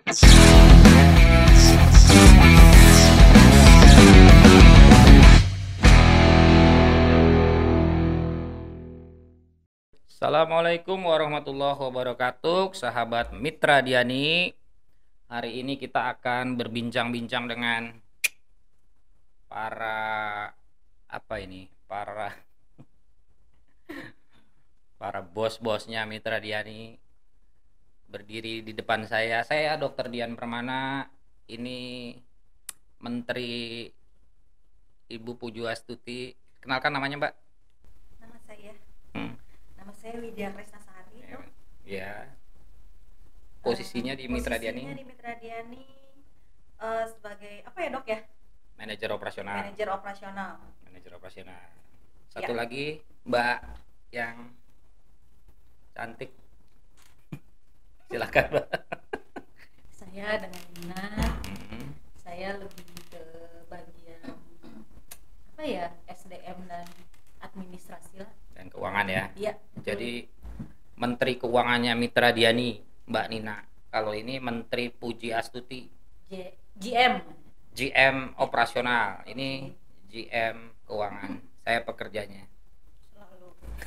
Assalamualaikum warahmatullahi wabarakatuh, sahabat Mitra Diani. Hari ini kita akan berbincang-bincang dengan para para para bos-bosnya Mitra Diani. Berdiri di depan saya Dr. Dian Permana, ini Menteri Ibu Puju Astuti. Kenalkan namanya, Mbak. Nama saya Widya Kresnasari. Ya. Posisinya di Mitra Diani. Posisinya di Mitra Diani sebagai apa ya, Dok ya? Manajer operasional. Manajer operasional. Satu lagi Mbak yang cantik. Silakan, Mbak. Saya dengan Nina. Saya lebih ke bagian apa ya? SDM dan administrasi lah. Dan keuangan ya. Iya. Jadi Menteri Keuangannya Mitra Diani, Mbak Nina. Kalau ini Menteri Puji Astuti. GM operasional. Ini GM keuangan. Saya pekerjanya. Selalu.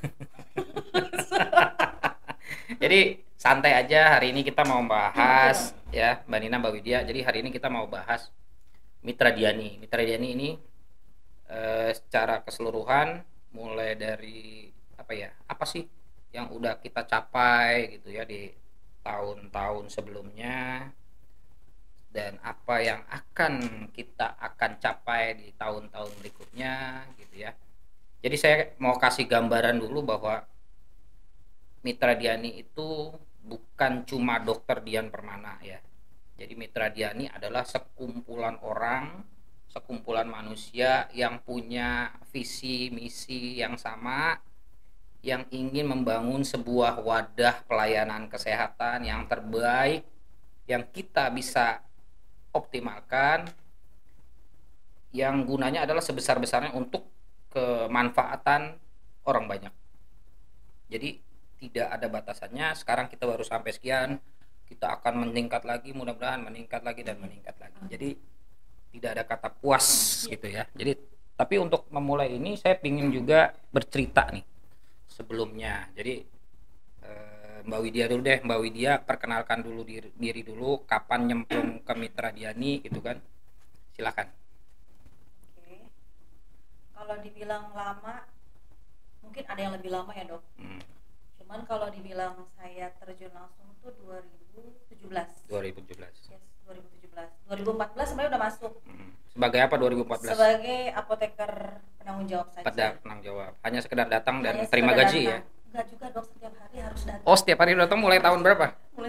Jadi santai aja, hari ini kita mau bahas ya Mbak Nina, Mbak Widya. Jadi hari ini kita mau bahas Mitra Diani. Mitra Diani ini secara keseluruhan, mulai dari apa sih yang udah kita capai gitu ya di tahun-tahun sebelumnya, dan apa yang kita akan capai di tahun-tahun berikutnya gitu ya. Jadi saya mau kasih gambaran dulu bahwa Mitra Diani itu bukan cuma Dokter Dian Permana ya. Jadi Mitra Diani adalah sekumpulan orang, sekumpulan manusia yang punya visi misi yang sama, yang ingin membangun sebuah wadah pelayanan kesehatan yang terbaik, yang kita bisa optimalkan, yang gunanya adalah sebesar-besarnya untuk kemanfaatan orang banyak. Jadi tidak ada batasannya. Sekarang kita baru sampai sekian, kita akan meningkat lagi, mudah-mudahan meningkat lagi dan meningkat lagi. Jadi tidak ada kata puas gitu ya. Jadi tapi untuk memulai ini saya ingin juga bercerita nih sebelumnya. Jadi Mbak Widya dulu deh. Mbak Widya, perkenalkan dulu diri dulu, kapan nyemplung ke Mitra Diani gitu kan. Silakan. Oke. Kalau dibilang lama, mungkin ada yang lebih lama ya, Dok. Cuman kalau dibilang saya terjun langsung tuh 2017. 2017. Yes, 2017. 2014 sebenarnya udah masuk. Sebagai apa 2014? Sebagai apoteker penanggung jawab saja. Penanggung jawab. Hanya sekedar datang dan Hanya terima sekedar gaji datang. ya. Enggak juga, Dok, setiap hari harus datang. Oh, setiap hari datang mulai tahun berapa? Mulai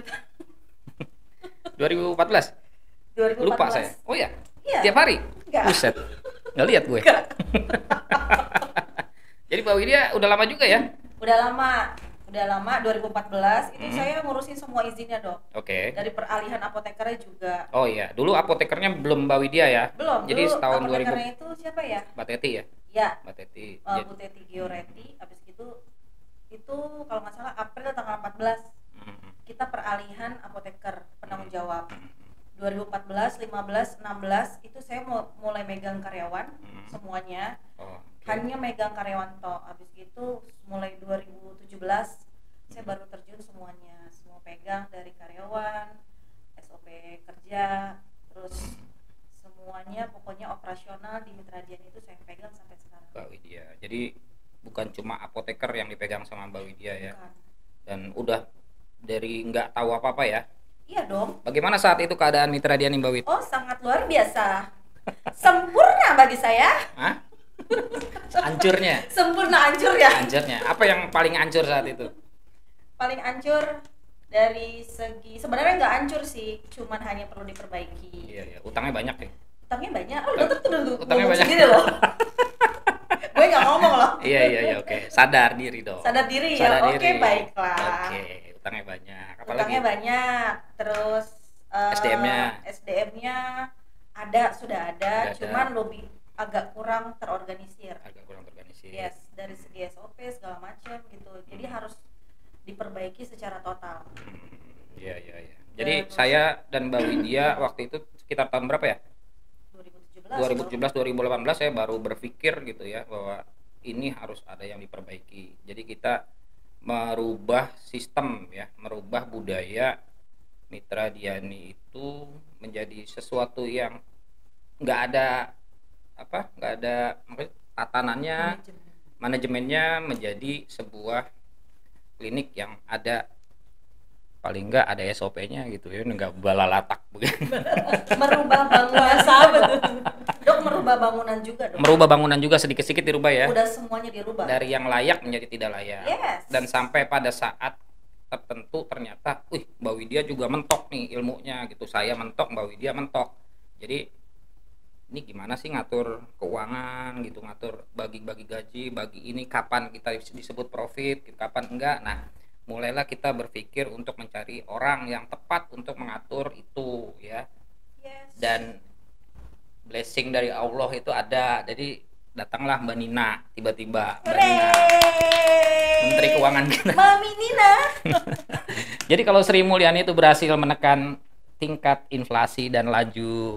2014? 2014. Lupa saya. Oh ya? Iya. Tiap hari? Enggak. Buset. Nggak lihat gue. Jadi Mbak Widya udah lama juga ya? Udah lama 2014 itu saya ngurusin semua izinnya, Dok. Oke. Dari peralihan apotekernya juga. Oh iya, dulu apotekernya belum Mbak Widya ya? Belum. Jadi dulu setahun apotekernya itu siapa ya? Mbak Teti ya? Ya, Mbak Teti. Bu Teti Gioreti. Habis itu kalau nggak salah April tanggal 14 kita peralihan apoteker penanggung jawab. 2014, 15, 16 itu saya mulai megang karyawan semuanya. Hanya megang karyawan toh. Habis itu mulai 2017 saya baru terjun semuanya, semua pegang dari karyawan, SOP kerja, terus semuanya pokoknya operasional di Mitra Diani itu saya pegang sampai sekarang. Mbak Widya. Jadi bukan cuma apoteker yang dipegang sama Mbak Widya ya. Bukan. Dan udah dari nggak tahu apa-apa ya. Iya dong. Bagaimana saat itu keadaan Mitra Diani, Mbak Widya? Oh, sangat luar biasa. Sempurna bagi saya. Hah? Hancurnya? Sempurna hancur ya. Hancurnya. Apa yang paling hancur saat itu? Paling hancur dari segi sebenarnya nggak hancur sih, cuman hanya perlu diperbaiki. Iya, utangnya banyak ya. Utangnya banyak. Oh, dokter tuh dulu. Utangnya banyak. Sendiri loh. Gue nggak ngomong loh. Iya, oke. Sadar diri dong. Sadar diri ya. Oke, baiklah. Oke, utangnya banyak. Apalagi? Utangnya banyak. Terus SDM-nya sudah ada, cuman lebih agak kurang terorganisir. Yes, dari segi SOP segala macam gitu. Jadi harus diperbaiki secara total. Iya. Jadi saya dan Mbak Widya waktu itu sekitar tahun berapa ya? 2017 2018 saya baru berpikir gitu ya bahwa ini harus ada yang diperbaiki. Jadi kita merubah sistem ya, merubah budaya Mitra Diani itu menjadi sesuatu yang nggak ada nggak ada tatanannya, manajemennya menjadi sebuah klinik yang ada paling nggak ada SOP-nya gitu ya, nggak balalatak begitu. Merubah bangunan sahabat dok, merubah bangunan juga dok. Merubah bangunan juga sedikit-sedikit dirubah ya. Udah semuanya dirubah. Dari yang layak menjadi tidak layak. Yes. Dan sampai pada saat tertentu ternyata, Mbak Widya juga mentok nih ilmunya gitu. Saya mentok, Mbak Widya mentok. Jadi ini gimana sih ngatur keuangan gitu, ngatur bagi-bagi gaji, bagi ini kapan kita disebut profit, kapan enggak. Nah, mulailah kita berpikir untuk mencari orang yang tepat untuk mengatur itu ya. Yes. Dan blessing dari Allah itu ada. Jadi datanglah Mbak Nina tiba-tiba. Mbak Nina, Menteri Keuangan kita. Mami Nina. Jadi kalau Sri Mulyani itu berhasil menekan tingkat inflasi dan laju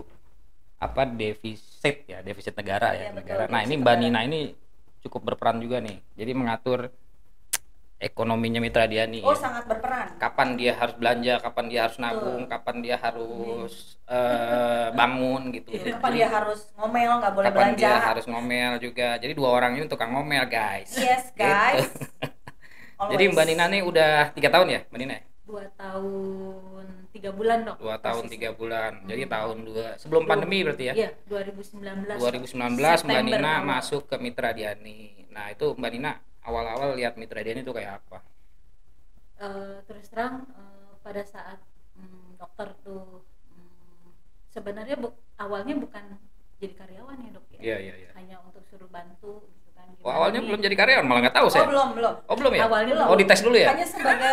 defisit negara ya, negara. Nah, ini Mbak Nina ini cukup berperan juga nih. Jadi mengatur ekonominya Mitra Diani. Oh, sangat berperan. Kapan dia harus belanja, kapan dia harus nabung, kapan dia harus bangun gitu. Kapan dia harus ngomel, nggak boleh kapan belanja. Dia harus ngomel juga. Jadi dua orang ini tukang ngomel, guys. Yes, guys. Gitu. Jadi Mbak Nina nih udah 3 tahun ya, Mbak Nina? 2 tahun 3 bulan dok. 2 tahun 3 bulan. Jadi tahun sebelum pandemi berarti ya? Iya, 2019. 2019 Mbak Nina masuk ke Mitra Diani. Nah, itu Mbak Nina awal-awal lihat Mitra Diani itu kayak apa? Terus terang pada saat dokter tuh sebenarnya awalnya bukan jadi karyawan ya dok ya. Iya. Hanya untuk suruh bantu gitu kan. Oh, awalnya belum jadi karyawan, malah nggak tahu saya. Oh, belum ya? Awalnya belum. Oh, dites dulu ya? Hanya sebagai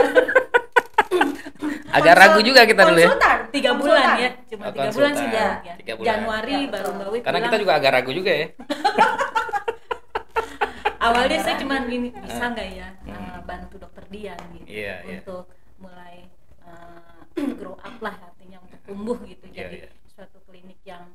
agak ragu juga kita dulu ya. 3 bulan ya, cuma 3 bulan sih ya. 3 bulan. Januari ya, baru Mbak Wi Karena bilang, kita juga agak ragu juga ya. awalnya saya cuma gini, bisa nggak ya bantu dokter Dian gitu untuk mulai grow up lah, artinya untuk tumbuh gitu. Jadi suatu klinik yang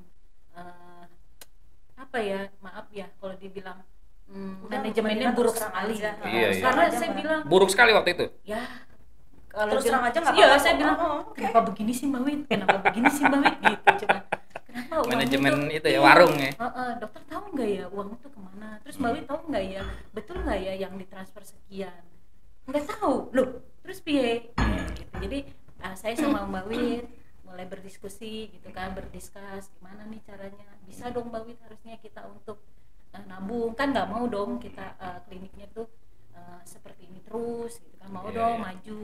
maaf ya kalau dibilang manajemennya buruk sekali. Karena saya bilang buruk sekali waktu itu. Ya kalau terus terang aja nggak iya, apa-apa. saya bilang kenapa begini sih Mbak Wit, kenapa begini sih Mbak Wit gitu. Cuma kenapa manajemen itu ya, warung ya. Dokter tahu nggak ya uang itu kemana, terus Mbak Wit tahu nggak ya betul nggak ya yang ditransfer sekian, nggak tahu loh, terus piye gitu. Jadi saya sama Mbak Wit mulai berdiskusi gitu kan, berdiskus gimana nih caranya, bisa dong Mbak Wit harusnya kita untuk nabung, kan nggak mau dong kita kliniknya tuh seperti ini terus gitu kan, mau dong maju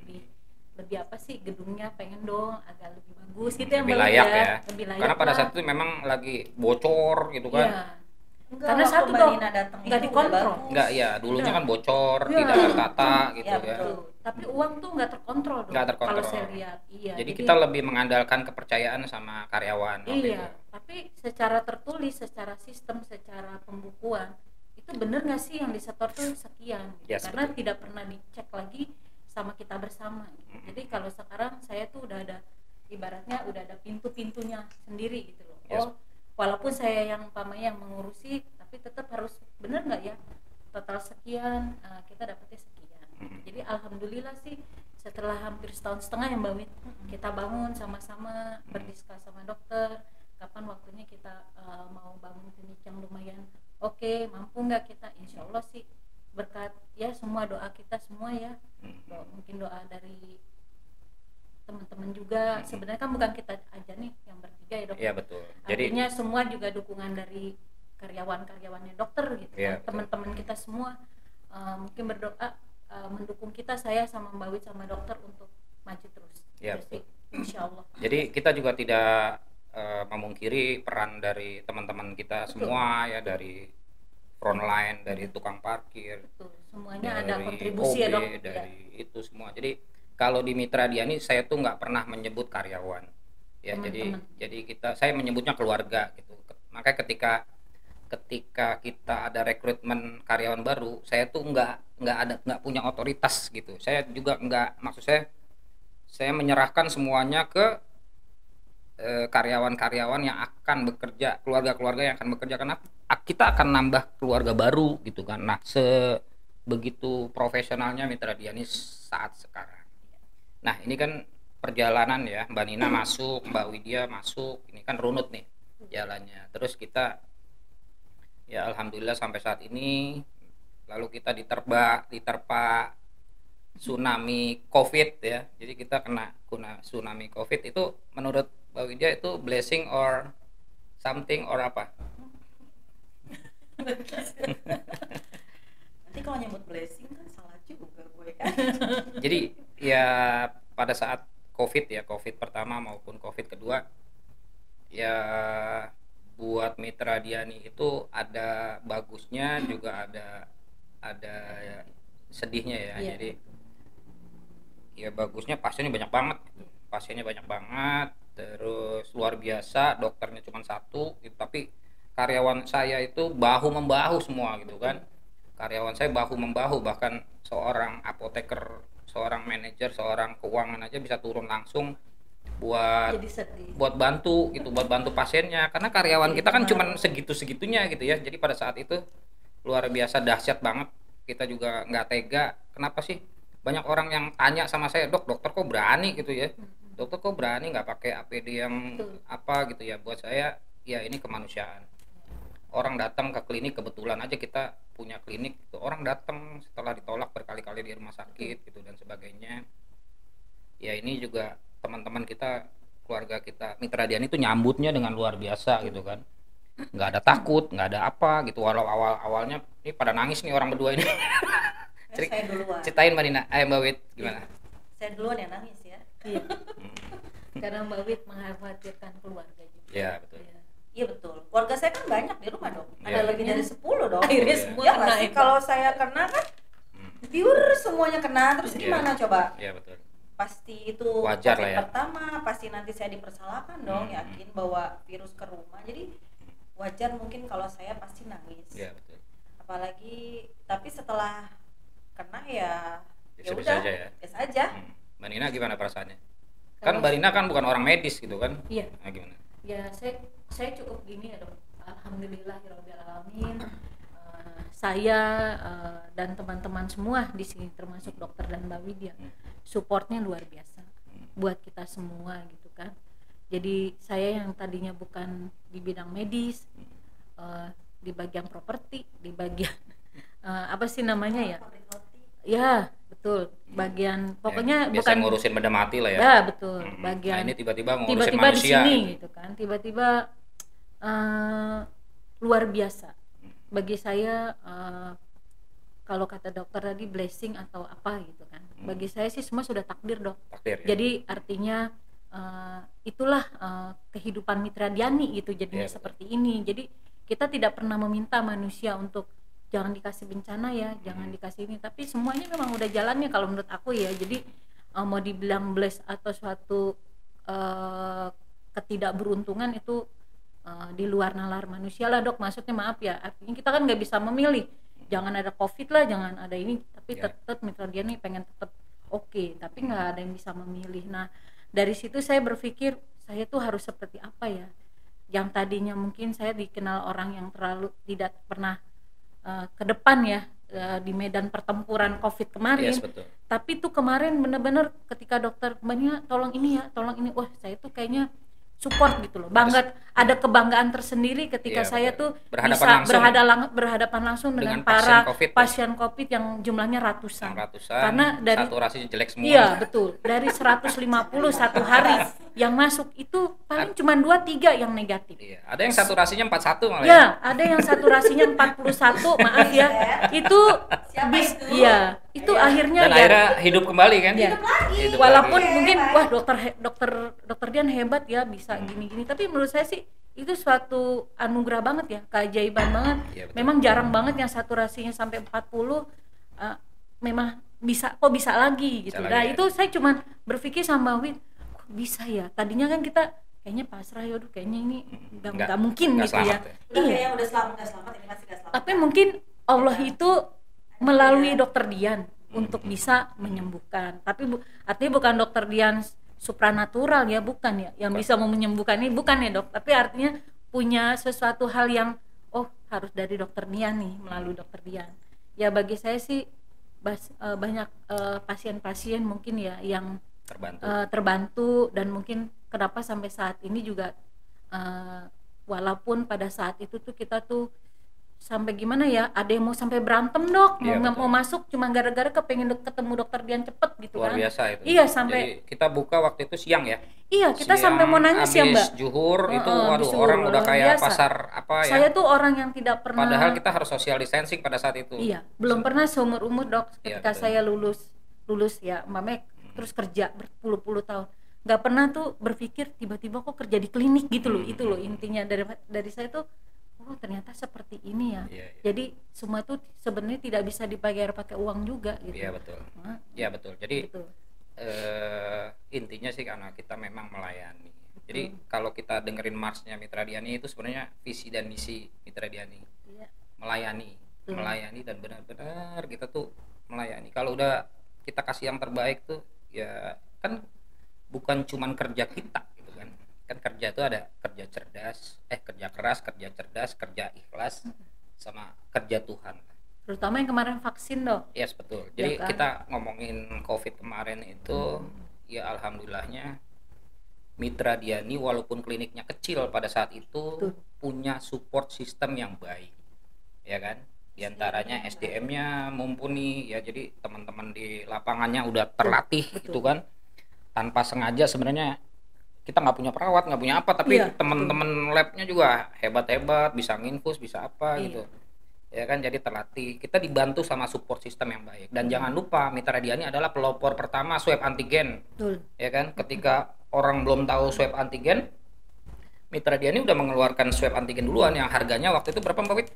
lebih apa sih, gedungnya pengen dong agak lebih bagus gitu, lebih yang layak ya. Lebih layak karena pada lah. saat itu memang lagi bocor gitu kan. Iya. Karena satu dong nggak dikontrol. Nggak, ya dulunya kan bocor, tidak tertata gitu ya. Betul. Tapi uang tuh nggak terkontrol dong. Nggak terkontrol. Kalau saya lihat, iya. Jadi kita lebih mengandalkan kepercayaan sama karyawan. Iya. Tapi secara tertulis, secara sistem, secara pembukuan itu bener nggak sih yang disetor tuh sekian? Gitu. Yes, karena betul. tidak pernah dicek lagi sama kita bersama. Gitu. Jadi kalau sekarang saya tuh udah ada, ibaratnya udah ada pintu-pintunya sendiri gitu loh. Yes. Walaupun saya yang yang mengurusi, tapi tetap harus bener nggak ya total sekian, kita dapetnya sekian. Jadi alhamdulillah sih setelah hampir setahun setengah ya Mbak Wit, kita bangun sama-sama, berdiskus sama dokter kapan waktunya kita mau bangun klinik yang lumayan oke, mampu nggak kita, insya Allah sih berkat ya semua doa kita semua ya, mungkin doa dari teman-teman juga, sebenarnya kan bukan kita aja nih yang bertiga ya dok. Iya betul. Artinya semua juga dukungan dari karyawan-karyawannya dokter gitu ya, kan, teman-teman kita semua mungkin berdoa mendukung kita, saya sama Mbak Wit sama dokter untuk maju terus. Ya, sih, insya Allah. Jadi kita juga tidak memungkiri peran dari teman-teman kita semua ya, dari frontline, dari tukang parkir. Betul. Semuanya dari ada kontribusi OB, ya dok. dari itu semua. Jadi kalau di Mitra Diani saya tuh nggak pernah menyebut karyawan ya. Teman-teman. Jadi saya menyebutnya keluarga gitu. Makanya ketika kita ada rekrutmen karyawan baru, saya tuh nggak punya otoritas gitu. Saya juga nggak, maksud saya menyerahkan semuanya ke karyawan-karyawan yang akan bekerja, keluarga-keluarga yang akan bekerja, karena kita akan nambah keluarga baru gitu kan. Nah, sebegitu profesionalnya Mitra Diani saat sekarang. Nah, ini kan perjalanan ya, Mbak Nina masuk, Mbak Widya masuk, ini kan runut nih jalannya. Terus kita ya alhamdulillah sampai saat ini, lalu kita diterpa tsunami COVID ya. Jadi kita kena tsunami COVID itu menurut Mbak Widya itu blessing or something or apa? Nanti kalau nyebut blessing kan salah juga gue kan. Jadi ya pada saat COVID ya, COVID pertama maupun COVID kedua, ya buat Mitra Diani itu ada bagusnya juga ada sedihnya ya. Iya. Jadi ya bagusnya pasiennya banyak banget, terus luar biasa, dokternya cuma satu gitu, tapi karyawan saya itu bahu membahu semua gitu kan. Karyawan saya bahu membahu, bahkan seorang apoteker, seorang manajer, seorang keuangan aja bisa turun langsung buat Jadi sedih. bantu gitu, buat bantu pasiennya, karena karyawan kita kan cuman segitu-segitunya gitu ya. Jadi pada saat itu luar biasa dahsyat banget. Kita juga nggak tega. Kenapa sih banyak orang yang tanya sama saya, dokter kok berani gitu ya, dokter kok berani nggak pakai APD yang Betul. apa gitu ya. Buat saya ya ini kemanusiaan. Orang datang ke klinik, kebetulan aja kita punya klinik gitu. Orang datang setelah ditolak berkali-kali di rumah sakit gitu dan sebagainya. Ya ini juga teman-teman kita, keluarga kita Mitra Diani itu nyambutnya dengan luar biasa gitu kan. Nggak ada takut, nggak ada apa gitu. Walau awalnya ini pada nangis nih orang berdua ini. Saya duluan. Ceritain Mbak Nina, Mbak Wit gimana? Saya duluan yang nangis ya. Iya. Karena Mbak Wit mengkhawatirkan keluarga juga. Ya betul. Iya. Iya betul. Keluarga saya kan banyak di rumah dong. Ada Iya. lebih dari 10 dong. Akhirnya Iya. semua Ya kena nggak sih? ya. Kalau saya kena kan pure semuanya kena, terus Iya. gimana coba? Iya betul. Pasti itu Wajar lah pasien ya. pertama, pasti nanti saya dipersalahkan dong, yakin bawa virus ke rumah. Jadi wajar mungkin kalau saya pasti nangis. Iya betul. Apalagi tapi setelah kena ya Bisa-bisa udah, aja ya. biasa aja. Mbak Nina gimana perasaannya? Kan Kalau Mbak Nina kan bukan orang medis gitu kan? Iya. Nah, gimana? Ya saya cukup gini ya dok. Alhamdulillahirabbil alamin. Saya dan teman-teman semua di sini termasuk dokter dan Mbak Widya, supportnya luar biasa buat kita semua gitu kan. Jadi saya yang tadinya bukan di bidang medis, di bagian properti, di bagian apa sih namanya ya? Pabrik roti. Ya betul, bagian pokoknya Ya, biasa bukan ngurusin benda mati lah ya. ya betul, Nah, bagian ini tiba-tiba ngurusin tiba-tiba di manusia. sini gitu. gitu kan, tiba-tiba luar biasa bagi saya. Kalau kata dokter tadi blessing atau apa gitu kan, bagi saya sih semua sudah takdir dok. Takdir, ya. Jadi artinya itulah kehidupan Mitra Diani gitu jadinya Iya, betul. seperti ini. Jadi kita tidak pernah meminta manusia untuk jangan dikasih bencana ya, jangan dikasih ini, tapi semuanya memang udah jalannya kalau menurut aku ya. Jadi mau dibilang bless atau suatu ketidakberuntungan itu di luar nalar manusia lah dok. Maksudnya maaf ya, artinya kita kan nggak bisa memilih, jangan ada COVID lah, jangan ada ini, tapi Ya. tetap Mitra Diani pengen tetap oke, tapi nggak ada yang bisa memilih. Nah dari situ saya berpikir saya tuh harus seperti apa ya, yang tadinya mungkin saya dikenal orang yang terlalu tidak pernah ke depan ya di medan pertempuran COVID kemarin. Yes, betul. Tapi tuh kemarin bener-bener ketika dokter banyak tolong ini ya, tolong ini, wah saya tuh kayaknya support gitu loh, bangga, ada kebanggaan tersendiri ketika Iya, saya betul. tuh Berhadapan bisa langsung. berhadapan langsung dengan Dengan pasien para COVID, ya. pasien COVID yang jumlahnya ratusan. Karena dari saturasinya jelek semua. iya betul, dari 150 satu hari yang masuk itu paling cuma 2-3 yang negatif. Iya, ada yang saturasinya 41 malah Ya, ada yang saturasinya 41, maaf ya. Itu Siapa itu? iya, itu akhirnya Dan ya. akhirnya hidup kembali kan? Ya. Hidup Walaupun lagi. mungkin wah dokter Dian hebat ya bisa gini-gini, tapi menurut saya sih itu suatu anugerah banget ya, keajaiban banget. Iya, betul. Memang jarang banget yang saturasinya sampai 40 memang bisa lagi gitu. Bisa Nah, lagi, ya. itu saya cuma berpikir sama Wit, kok bisa ya? Tadinya kan kita kayaknya pasrah ya, kayaknya ini nggak mungkin nggak gitu ya. selamat ya. Udah Iya. kayaknya udah selamat ini pasti gak selamat. Tapi mungkin Allah itu melalui dokter Dian untuk bisa menyembuhkan. Tapi artinya bukan dokter Dian supranatural ya, bukan ya, yang bisa menyembuhkan ini bukan ya dok, tapi artinya punya sesuatu hal yang harus dari dokter Dian nih, melalui dokter Dian. Ya bagi saya sih banyak pasien-pasien mungkin ya yang terbantu dan mungkin kenapa sampai saat ini juga walaupun pada saat itu tuh kita tuh sampai gimana ya, ada yang mau sampai berantem dok, mau masuk cuma gara-gara kepengen ketemu dokter Dian cepet gitu. Luar kan biasa itu. Iya, sampai jadi kita buka waktu itu siang ya. Iya, kita siang, sampai mau nangis ya mbak. Juhur itu waduh, orang udah kayak biasa. Pasar apa ya. Saya tuh orang yang tidak pernah, padahal kita harus social distancing pada saat itu. Iya, belum pernah seumur umur dok, ketika saya lulus ya mbak Mek, terus kerja berpuluh-puluh tahun, nggak pernah tuh berpikir tiba-tiba kok kerja di klinik gitu loh. Itu loh intinya dari saya tuh, ternyata seperti ini ya. Jadi semua itu sebenarnya tidak bisa dibayar pakai uang juga gitu. Iya betul. Iya betul. Jadi intinya sih karena kita memang melayani. Jadi kalau kita dengerin marsnya Mitra Diani itu sebenarnya visi dan misi Mitra Diani. Melayani dan benar-benar kita tuh melayani. Kalau udah kita kasih yang terbaik tuh ya kan bukan cuman kerja kita. Kan kerja itu ada kerja keras, kerja cerdas, kerja ikhlas, sama kerja Tuhan. Terutama yang kemarin vaksin dok. Yes betul. Jadi kan? Kita ngomongin COVID kemarin itu ya alhamdulillahnya Mitra Diani walaupun kliniknya kecil pada saat itu punya support system yang baik, ya kan? Di antaranya SDM-nya mumpuni ya, jadi teman-teman di lapangannya udah terlatih gitu kan. Tanpa sengaja sebenarnya kita nggak punya perawat, nggak punya apa, tapi teman-teman labnya juga hebat-hebat, bisa nginfus, bisa apa gitu, ya kan. Jadi terlatih, kita dibantu sama support system yang baik. Dan jangan lupa Mitra Diani adalah pelopor pertama swab antigen, ya kan. Ketika orang belum tahu swab antigen, Mitra Diani udah mengeluarkan swab antigen duluan yang harganya waktu itu berapa Mbak Wit?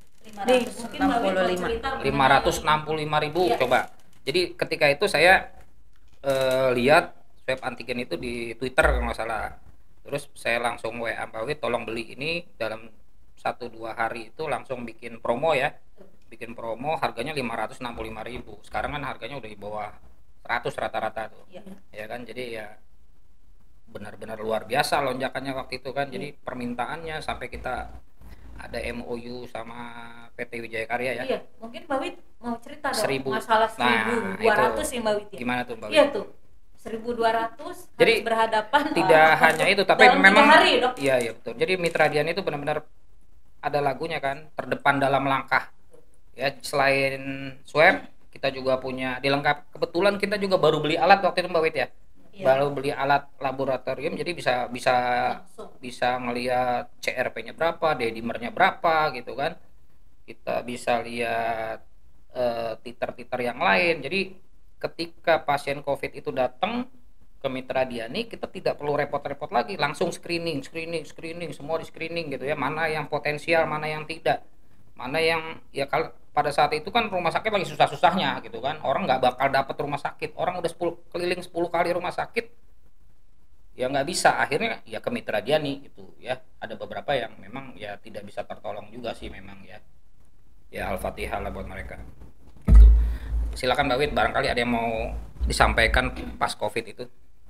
565.000 coba. Jadi ketika itu saya lihat swab antigen itu di Twitter kalau nggak salah, terus saya langsung WA Mbak Wit, tolong beli ini, dalam 1-2 hari itu langsung bikin promo ya, harganya 565.000. Sekarang kan harganya udah di bawah 100 rata-rata tuh, ya kan. Jadi ya benar-benar luar biasa lonjakannya waktu itu kan. Jadi permintaannya sampai kita ada MOU sama PT Wijaya Karya ya. Iya, mungkin Mbak Wit mau cerita dong masalah 1.200 ya Mbak Wit ya. Gimana tuh Mbak Wit? Iya tuh 1.200 jadi harus berhadapan tidak hanya itu, tapi memang hari, dok. Iya betul. Jadi Mitra Diani itu benar-benar ada lagunya kan, terdepan dalam langkah ya. Selain swab kita juga punya dilengkapi, kebetulan kita juga baru beli alat waktu itu Mbak Wit ya. Baru beli alat laboratorium, jadi bisa ngelihat CRP-nya berapa, D-dimernya berapa gitu kan. Kita bisa lihat titer-titer yang lain. Jadi ketika pasien COVID itu datang ke Mitra Diani, kita tidak perlu repot-repot lagi, langsung screening, semua di screening gitu ya, mana yang potensial, mana yang tidak, mana yang ya. Kalau pada saat itu kan rumah sakit lagi susah-susahnya gitu kan, orang nggak bakal dapat rumah sakit, orang udah keliling 10 kali rumah sakit ya nggak bisa, akhirnya ya ke Mitra Diani gitu ya. Ada beberapa yang memang ya tidak bisa tertolong juga sih memang ya Al-Fatihah lah buat mereka gitu. Silakan Mbak Wit, barangkali ada yang mau disampaikan pas COVID itu.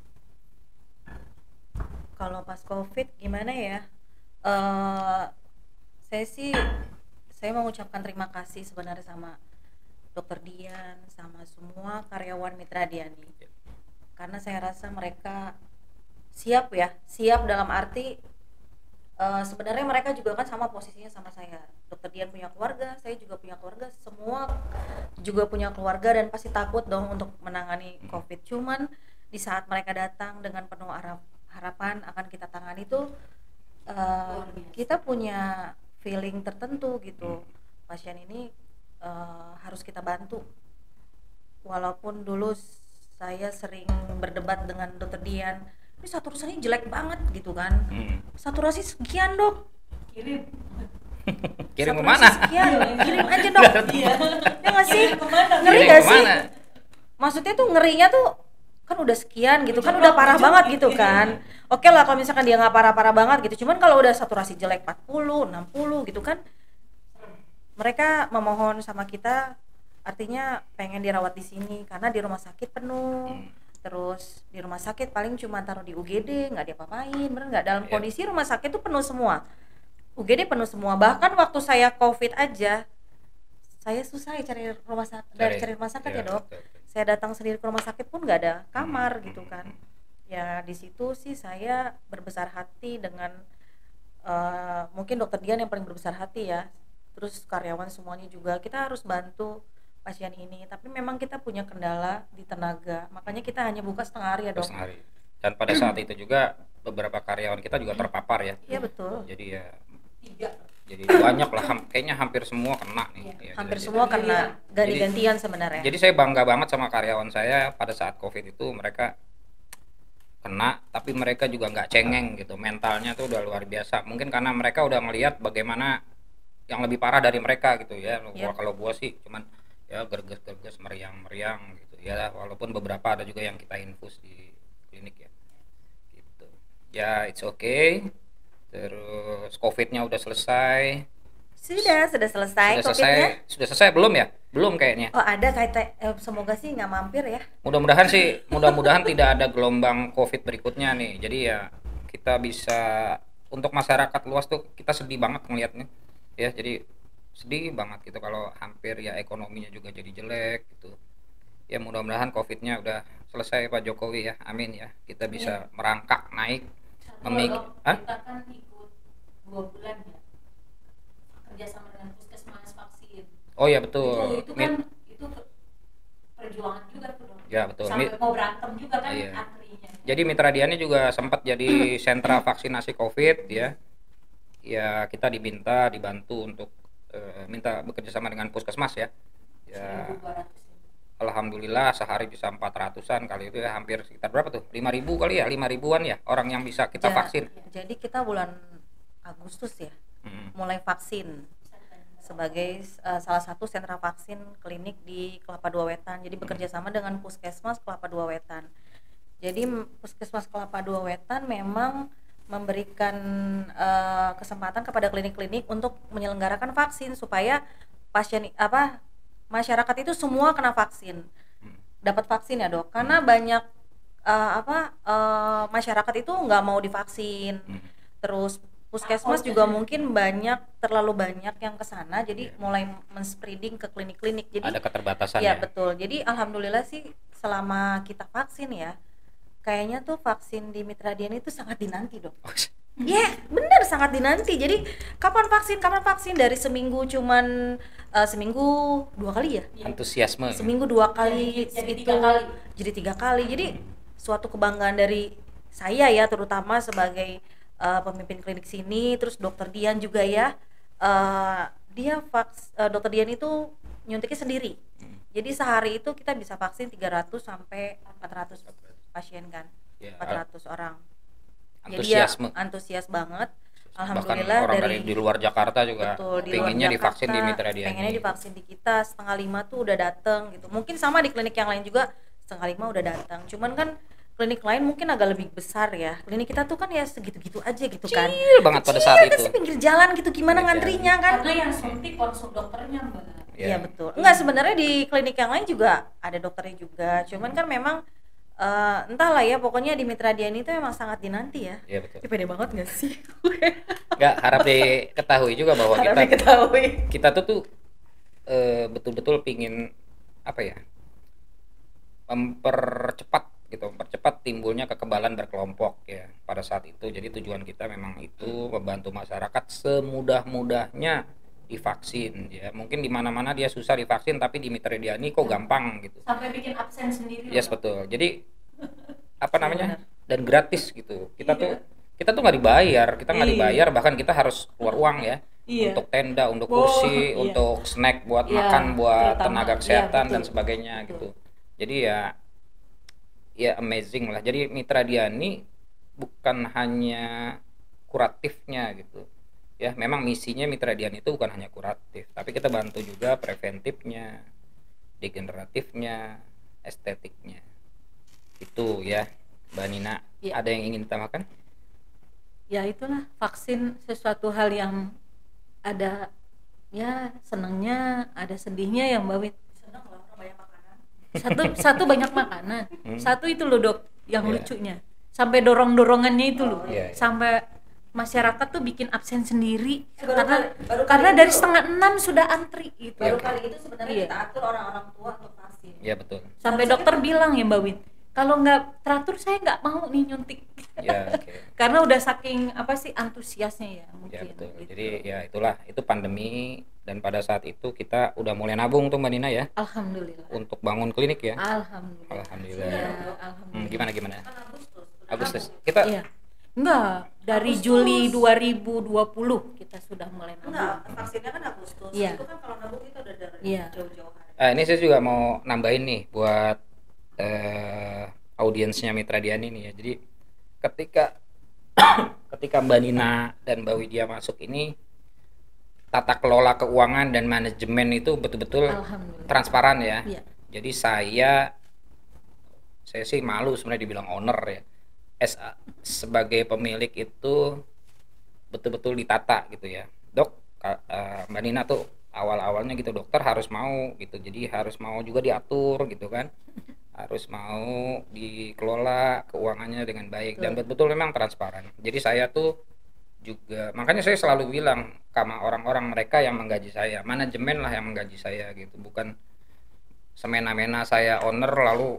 Kalau pas COVID gimana ya? Saya mengucapkan terima kasih sebenarnya sama Dokter Dian, sama semua karyawan Mitra Diani. Karena saya rasa mereka siap dalam arti sebenarnya mereka juga kan sama posisinya sama saya. Dokter Dian punya keluarga, saya juga punya keluarga, semua juga punya keluarga dan pasti takut dong untuk menangani COVID. Cuman di saat mereka datang dengan penuh harapan akan kita tangani itu kita punya feeling tertentu gitu. Pasien ini harus kita bantu. Walaupun dulu saya sering berdebat dengan Dokter Dian, ini saturasinya jelek banget gitu kan. Saturasi sekian dok, kirim kemana? Sekian, kirim aja dok. Ya nggak sih, ngeri nggak sih? Maksudnya tuh ngerinya tuh kan udah sekian gitu kan, udah parah banget gitu kan. Oke lah kalau misalkan dia nggak parah-parah banget gitu, cuman kalau udah saturasi jelek 40, 60 gitu kan, mereka memohon sama kita artinya pengen dirawat di sini karena di rumah sakit penuh. Terus di rumah sakit paling cuma taruh di UGD, nggak diapa-apain, bener nggak? Dalam kondisi rumah sakit tuh penuh semua, UGD penuh semua. Bahkan waktu saya COVID aja, saya susah ya cari rumah sakit, cari rumah sakit ya dok. Saya datang sendiri ke rumah sakit pun nggak ada kamar gitu kan. Ya di situ sih saya berbesar hati dengan mungkin dokter Dian yang paling berbesar hati ya. Terus karyawan semuanya juga, kita harus bantu pasien ini, tapi memang kita punya kendala di tenaga, makanya kita hanya buka setengah hari ya dok. Setengah hari. Dan pada saat itu juga beberapa karyawan kita juga terpapar ya. Iya betul. Jadi ya 3. jadi banyak lah, kayaknya hampir semua kena nih. Ya, Hampir jadi- semua kena ganti-gantian sebenarnya. Jadi saya bangga banget sama karyawan saya pada saat COVID itu, mereka kena tapi mereka juga nggak cengeng gitu, mentalnya tuh udah luar biasa. Mungkin karena mereka udah ngelihat bagaimana yang lebih parah dari mereka gitu ya. Kalau gua sih cuman ya gerges meriang gitu ya, walaupun beberapa ada juga yang kita infus di klinik ya gitu ya. It's okay. Terus COVID-nya udah selesai. Sudah selesai COVID-nya. Sudah selesai belum ya? Belum kayaknya. Oh ada semoga sih nggak mampir ya. Mudah-mudahan tidak ada gelombang COVID berikutnya nih. Jadi ya kita bisa, untuk masyarakat luas tuh kita sedih banget ngelihatnya ya. Jadi sedih banget gitu kalau hampir ya ekonominya juga jadi jelek gitu. Ya mudah-mudahan COVID-nya udah selesai Pak Jokowi ya. Amin ya. Kita bisa merangkak naik. Kita kan ikut 2 bulan ya kerja sama dengan puskesmas vaksin. Oh ya betul. Itu kan itu perjuangan juga tuh dong. Ya betul. Sampai mau berantem juga kan Iya. antrinya. Jadi Mitra Diani juga sempat jadi sentra vaksinasi COVID ya. Ya kita dibantu untuk minta bekerja sama dengan puskesmas ya. Ya 1.200 ya. alhamdulillah sehari bisa 400-an kali itu ya, hampir sekitar berapa tuh? 5.000 kali ya, 5 ribuan ya orang yang bisa kita vaksin. Jadi kita bulan Agustus ya mulai vaksin sebagai salah satu sentra vaksin klinik di Kelapa Dua Wetan. Jadi bekerja sama dengan Puskesmas Kelapa Dua Wetan. Jadi Puskesmas Kelapa Dua Wetan memang memberikan kesempatan kepada klinik-klinik untuk menyelenggarakan vaksin supaya masyarakat itu semua kena vaksin, dapat vaksin ya dok. Karena banyak masyarakat itu nggak mau divaksin. Terus puskesmas juga mungkin terlalu banyak yang kesana, jadi mulai men-spreading ke klinik-klinik. Jadi ada keterbatasan ya. Betul. Jadi alhamdulillah sih selama kita vaksin ya, kayaknya tuh vaksin di Mitra Diani itu sangat dinanti dok. Ya benar, sangat dinanti. Jadi kapan vaksin dari seminggu cuman seminggu 2 kali ya. Antusiasme. Seminggu 2 kali jadi itu 3 kali. Jadi 3 kali. Jadi suatu kebanggaan dari saya ya, terutama sebagai pemimpin klinik sini. Terus dokter Dian juga ya, dokter Dian itu nyuntiknya sendiri. Jadi sehari itu kita bisa vaksin 300 sampai 400 pasien kan, 400 orang. Antusiasme. Jadi ya antusias banget. Alhamdulillah bahkan orang dari di luar Jakarta juga pengennya divaksin di Mitra Diani. Pengennya divaksin di kita, 4:30 tuh udah dateng gitu. Mungkin sama di klinik yang lain juga 4:30 udah datang. Cuman kan klinik lain mungkin agak lebih besar ya. Klinik kita tuh kan ya segitu-gitu aja gitu kan. Kecil banget pada saat itu. Kan pinggir jalan gitu, gimana ngantrinya kan? Karena yang suntik langsung dokternya mbak. Iya betul. Enggak, sebenarnya di klinik yang lain juga ada dokternya juga. Cuman kan memang entahlah ya, pokoknya di Mitra Diani itu memang sangat dinanti ya. Iya betul. Pede banget gak sih? Nggak, harap diketahui juga bahwa kita tuh betul-betul pingin apa ya, mempercepat timbulnya kekebalan berkelompok ya pada saat itu. Jadi tujuan kita memang itu membantu masyarakat semudah-mudahnya divaksin ya. Mungkin di mana-mana dia susah divaksin, tapi di Mitra Diani kok gampang gitu. Sampai bikin absen sendiri. Yes betul. Jadi apa namanya? Dan gratis gitu. Kita tuh nggak dibayar, bahkan kita harus keluar uang ya. Untuk tenda, untuk kursi, untuk snack buat makan, buat tenaga kesehatan dan sebagainya gitu. Jadi ya amazing lah. Jadi Mitra Diani bukan hanya kuratifnya gitu. Ya, memang misinya Mitra Diani itu bukan hanya kuratif, tapi kita bantu juga preventifnya, degeneratifnya, estetiknya. Itu ya, Mbak Nina. Ya. Ada yang ingin ditambahkan? Ya itulah, vaksin sesuatu hal yang ada ya senangnya, ada sedihnya ya Mbak Wit. Satu banyak makanan, satu itu loh dok yang Iya. lucunya sampai dorong-dorongannya itu loh, Iya, iya. sampai masyarakat tuh bikin absen sendiri Baru karena kali dari itu. 5:30 sudah antri gitu. Baru kali itu sebenarnya Iya. kita atur orang-orang tua untuk vaksin. Ya betul. Sampai Harusnya dokter kan- bilang ya Mbak Win, kalau nggak teratur saya nggak mau nih nyuntik. Ya, oke. Karena udah saking apa sih antusiasnya ya mungkin. Ya betul. gitu. Jadi ya itulah, itu pandemi, dan pada saat itu kita udah mulai nabung tuh Mbak Nina ya Alhamdulillah. untuk bangun klinik ya. Alhamdulillah. Alhamdulillah. Ya, alhamdulillah. Gimana? Kan Agustus. udah Agustus. nabung. Kita Iya. Enggak, dari Agustus. Juli 2020 kita sudah mulai Enggak, nabung. vaksinnya kan Agustus. Iya. Itu kan kalau nabung kita udah dari Iya. jauh-jauh hari. ini saya juga mau nambahin nih buat audiensnya Mitra Diani nih ya. Jadi ketika ketika Mbak Nina dan Mbak Widya masuk ini, tata kelola keuangan dan manajemen itu betul-betul Alhamdulillah. transparan ya. Iya. Jadi saya sih malu sebenarnya dibilang owner ya. Sebagai pemilik itu betul-betul ditata gitu ya. Dok, Mbak Nina tuh awal-awalnya gitu, dokter harus mau gitu. Jadi harus mau juga diatur gitu kan. Harus mau dikelola keuangannya dengan baik dan betul-betul memang transparan. Jadi saya tuh juga, makanya saya selalu bilang sama orang-orang, mereka yang menggaji saya, manajemen lah yang menggaji saya gitu, bukan semena-mena saya owner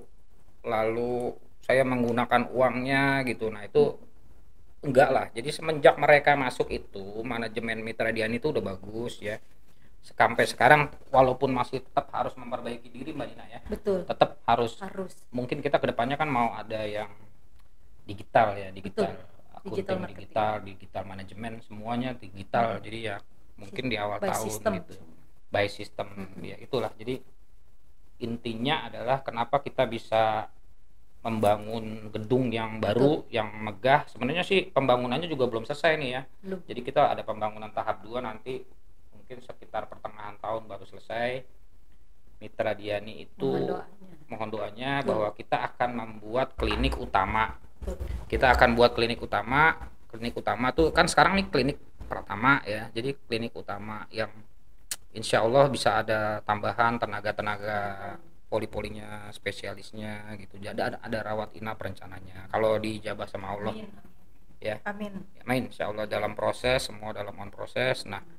lalu saya menggunakan uangnya gitu. Nah itu enggak lah. Jadi semenjak mereka masuk itu, manajemen Mitra Diani itu udah bagus ya. Sampai sekarang walaupun masih tetap harus memperbaiki diri Mbak Nina ya, Betul. tetap harus. Harus. Mungkin kita kedepannya kan mau ada yang digital ya, digital Digital akunting, marketing. digital manajemen, semuanya digital. Jadi ya mungkin di awal By tahun system. gitu, by system ya itulah. Jadi intinya adalah kenapa kita bisa membangun gedung yang baru, yang megah. Sebenarnya sih pembangunannya juga belum selesai nih ya. Belum. Jadi kita ada pembangunan tahap 2, nanti mungkin sekitar pertengahan tahun baru selesai. Mitra Diani itu mohon doanya bahwa kita akan membuat klinik utama. Betul. Kita akan buat klinik utama. Klinik utama tuh kan sekarang nih klinik pertama ya. Jadi klinik utama yang insya Allah bisa ada tambahan tenaga-tenaga poli-polinya, spesialisnya gitu. Jadi ada rawat inap rencananya. Kalau dijabah sama Allah Amin. ya. Amin. Amin, insya Allah dalam proses, semua dalam on proses. Nah,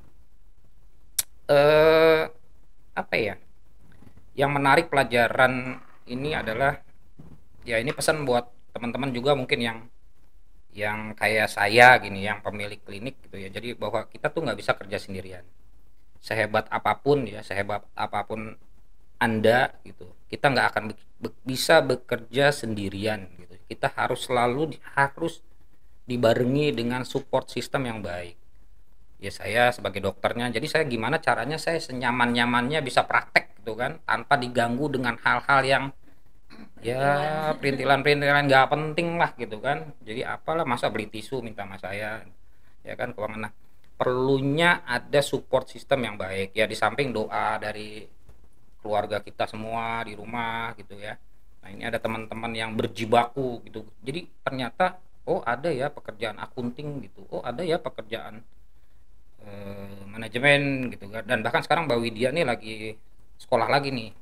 apa ya? Yang menarik pelajaran ini adalah ya, ini pesan buat teman-teman juga mungkin yang kayak saya gini, yang pemilik klinik gitu ya. Jadi bahwa kita tuh nggak bisa kerja sendirian. Sehebat apapun ya, sehebat apapun Anda gitu, kita nggak akan bisa bekerja sendirian gitu. Kita harus harus dibarengi dengan support system yang baik. Ya saya sebagai dokternya, jadi saya gimana caranya saya senyaman-nyamannya bisa praktek gitu kan, tanpa diganggu dengan hal-hal yang ya perintilan-perintilan nggak penting lah gitu kan. Jadi apalah, masa beli tisu minta sama saya ya kan, keuangan. Nah, perlunya ada support system yang baik ya, di samping doa dari keluarga kita semua di rumah gitu ya. Nah ini ada teman-teman yang berjibaku gitu, jadi ternyata oh ada ya pekerjaan akunting gitu, oh ada ya pekerjaan manajemen gitu kan. Dan bahkan sekarang Mbak Widya nih lagi sekolah lagi dia,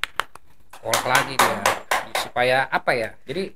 supaya apa ya, jadi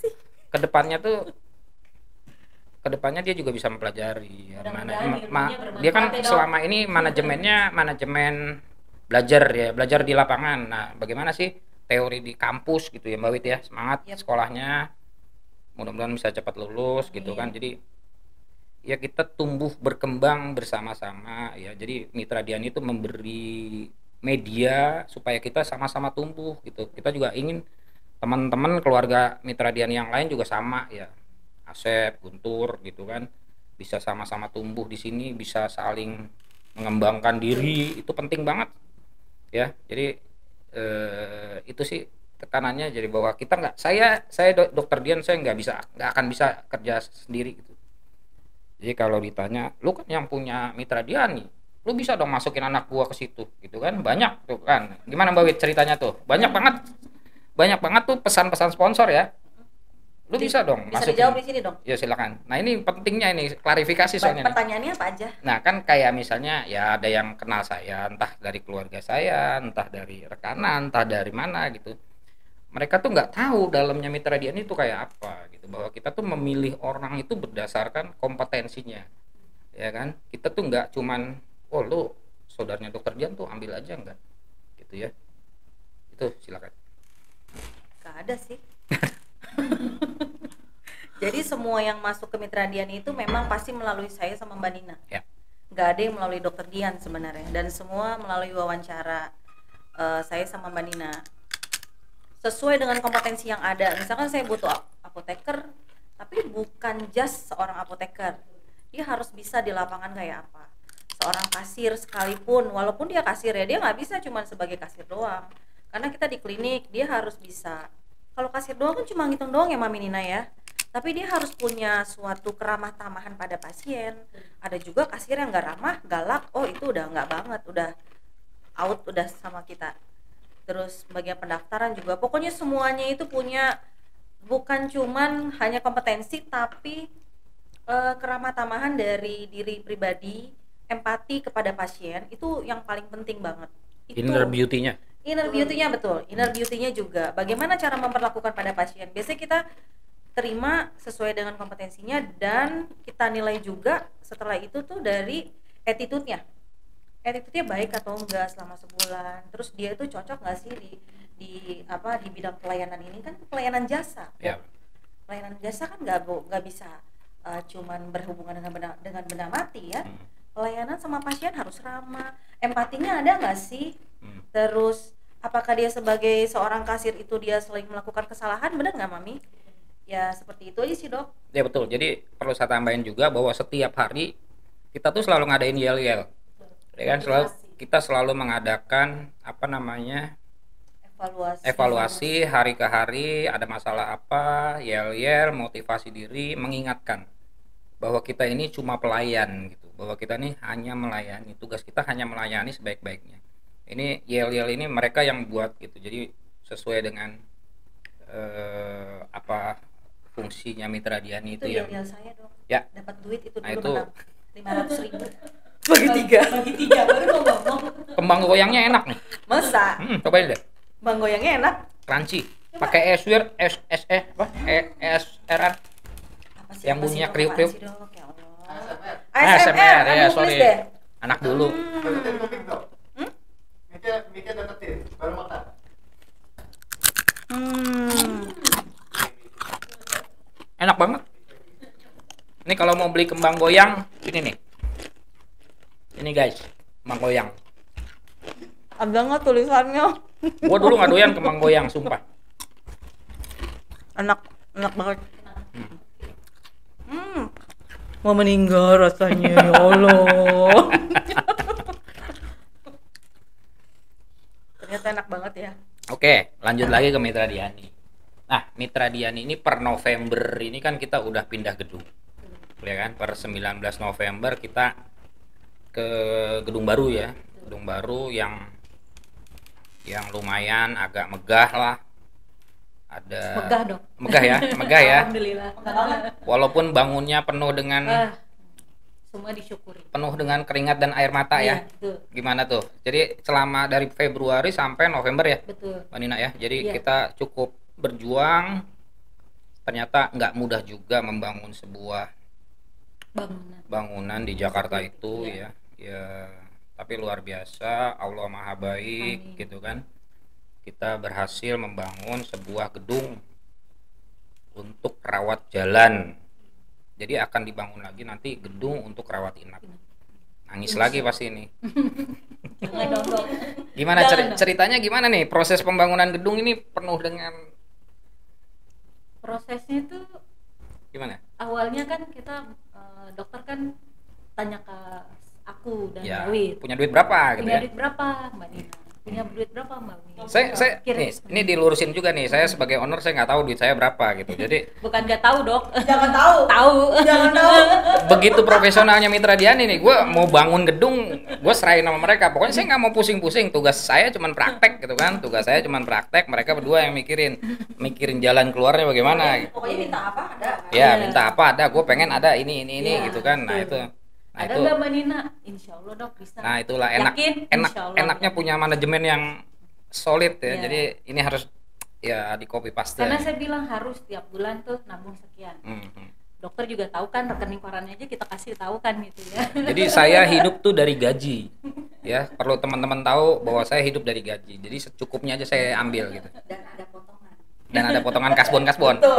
kedepannya dia juga bisa mempelajari ya, dia kan selama ini manajemennya manajemen belajar di lapangan. Nah bagaimana sih teori di kampus gitu ya Mbak Wid ya, semangat sekolahnya, mudah-mudahan bisa cepat lulus gitu kan. Jadi ya kita tumbuh berkembang bersama-sama ya. Jadi Mitra Diani itu memberi media supaya kita sama-sama tumbuh gitu. Kita juga ingin teman-teman keluarga Mitra Diani yang lain juga sama ya, Asep, Guntur gitu kan, bisa sama-sama tumbuh di sini, bisa saling mengembangkan diri, itu penting banget ya. Jadi itu sih tekanannya, jadi bahwa kita saya dokter Dian, saya nggak akan bisa kerja sendiri gitu. Jadi kalau ditanya, lu kan yang punya Mitra Diani, lu bisa dong masukin anak gua ke situ gitu kan, banyak tuh kan. Gimana Mbak Wid ceritanya tuh, banyak banget tuh pesan-pesan sponsor ya. Lu bisa dong Bisa masukin. dijawab di sini dong. Ya silakan. Nah ini pentingnya ini klarifikasi soalnya nih. Pertanyaannya apa aja? Nah kan kayak misalnya ya ada yang kenal saya, entah dari keluarga saya, entah dari rekanan, entah dari mana gitu. Mereka tuh nggak tahu dalamnya Mitra Diani itu kayak apa gitu. Bahwa kita tuh memilih orang itu berdasarkan kompetensinya, ya kan? Kita tuh nggak cuman, oh lu saudaranya dokter Dian tuh ambil aja nggak, gitu ya. Itu silakan. Gak ada sih. Jadi semua yang masuk ke Mitra Dian itu memang pasti melalui saya sama Mbak Nina. Ya. Gak ada yang melalui dokter Dian sebenarnya, dan semua melalui wawancara saya sama Mbak Nina. Sesuai dengan kompetensi yang ada. Misalkan saya butuh apoteker, tapi bukan just seorang apoteker. Dia harus bisa di lapangan kayak apa. Seorang kasir sekalipun, walaupun dia kasir ya, dia nggak bisa cuma sebagai kasir doang. Karena kita di klinik, dia harus bisa. Kalau kasir doang kan cuma ngitung doang ya Mami Nina ya. Tapi dia harus punya suatu keramah tamahan pada pasien. Ada juga kasir yang nggak ramah, galak. Oh itu udah nggak banget, udah out udah sama kita. Terus bagian pendaftaran juga, pokoknya semuanya itu punya, bukan cuman hanya kompetensi tapi keramah tamahan dari diri pribadi, empati kepada pasien, itu yang paling penting banget. Itu Inner beauty-nya. inner beauty-nya, betul. Inner beauty-nya juga bagaimana cara memperlakukan pada pasien. Biasanya kita terima sesuai dengan kompetensinya, dan kita nilai juga setelah itu tuh dari attitude-nya baik atau enggak selama sebulan. Terus dia itu cocok nggak sih di bidang pelayanan ini, kan pelayanan jasa. Ya. Pelayanan jasa kan nggak bisa cuman berhubungan dengan benda mati ya. Pelayanan sama pasien harus ramah, empatinya ada nggak sih? Terus apakah dia sebagai seorang kasir itu dia sering melakukan kesalahan, benar nggak Mami? Ya seperti itu aja sih dok. Ya betul. Jadi perlu saya tambahin juga bahwa setiap hari kita tuh selalu ngadain yel-yel. Ya kan, kita selalu mengadakan evaluasi hari ke hari, ada masalah apa, yel-yel, motivasi diri, mengingatkan bahwa kita ini cuma pelayan gitu, bahwa kita ini hanya melayani, tugas kita hanya melayani sebaik-baiknya. Ini yel-yel ini mereka yang buat gitu, jadi sesuai dengan apa fungsinya Mitra Diani itu yang yel-yel saya dok. Ya. Dapat duit itu Nah, dulu itu 500.000 bagi tiga baru mau ngomong. kembang goyangnya enak nih. Masa Cobain deh. bang goyangnya enak? Crunchy. Pakai eswir SRR Apa sih, yang apa sih, bunyinya dok? kriuk-kriuk. Apaan sih, dok? Ya Allah. ASMR, ya, aduh, sorry. please deh. Anak dulu. Deketin kuping dong. Miknya deketin, baru makan. Enak banget. Ini kalau mau beli kembang goyang, ini nih. Ini guys, kembang goyang. Ada nggak tulisannya? Gua dulu nggak doyan kembang goyang, sumpah. Enak banget. Mau meninggal rasanya, ya Allah. Ternyata enak banget ya. Oke, lanjut lagi ke Mitra Diani. Nah, Mitra Diani ini per November ini kan kita udah pindah gedung. Ya kan, per 19 November kita ke gedung baru ya. Gedung baru yang lumayan agak megah lah. Ada Megah dong. Megah ya, megah ya. Alhamdulillah. Walaupun bangunnya penuh dengan Semua disyukuri. keringat dan air mata ya. Iya, betul. Gimana tuh? Jadi selama dari Februari sampai November ya, Betul. Mbak Nina ya. Jadi Iya. kita cukup berjuang. Ternyata nggak mudah juga membangun sebuah bangunan di Jakarta itu Iya. ya. Tapi luar biasa, Allah Maha Baik. Amin. Gitu kan. Kita berhasil membangun sebuah gedung untuk rawat jalan. Jadi akan dibangun lagi nanti gedung untuk rawat inap. Nangis lagi pasti ini. Jangan dong. Gimana Jangan dong. ceritanya gimana nih proses pembangunan gedung ini penuh dengan Prosesnya itu gimana? awalnya kan kita dokter kan tanya ke aku dan Ya, Dawid. punya duit berapa gitu Punya ya? duit berapa Mbak Nina? punya duit berapa Mbak Wi? Saya Kira- nih, ini dilurusin juga nih. Saya sebagai owner saya nggak tahu duit saya berapa gitu. Jadi bukan nggak tahu dok, Jangan tahu. tahu. Jangan tahu. begitu profesionalnya Mitra Diani nih, gue mau bangun gedung, gue serahin sama mereka. Pokoknya saya nggak mau pusing-pusing. Tugas saya cuman praktek gitu kan. Tugas saya cuman praktek. Mereka berdua yang mikirin jalan keluarnya bagaimana. Gitu. Pokoknya minta apa ada. Ya Iya. minta apa ada. Gue pengen ada ini Iya, gitu kan. Nah betul. itu. Nah Ada itu. nggak Mbak Nina? Insya Allah dok bisa. Nah itulah enak, Yakin? Insya Allah. enaknya punya manajemen yang solid ya. Iya. Jadi ini harus ya di copy paste. Karena saya bilang harus tiap bulan tuh nabung sekian. Mhm. Dokter juga tahu kan, rekening korannya aja kita kasih tahu kan gitu ya. Jadi saya hidup tuh dari gaji. Ya, perlu teman-teman tahu bahwa saya hidup dari gaji. Jadi secukupnya aja saya ambil gitu. Dan ada potongan. Dan ada potongan kasbon. Tuh.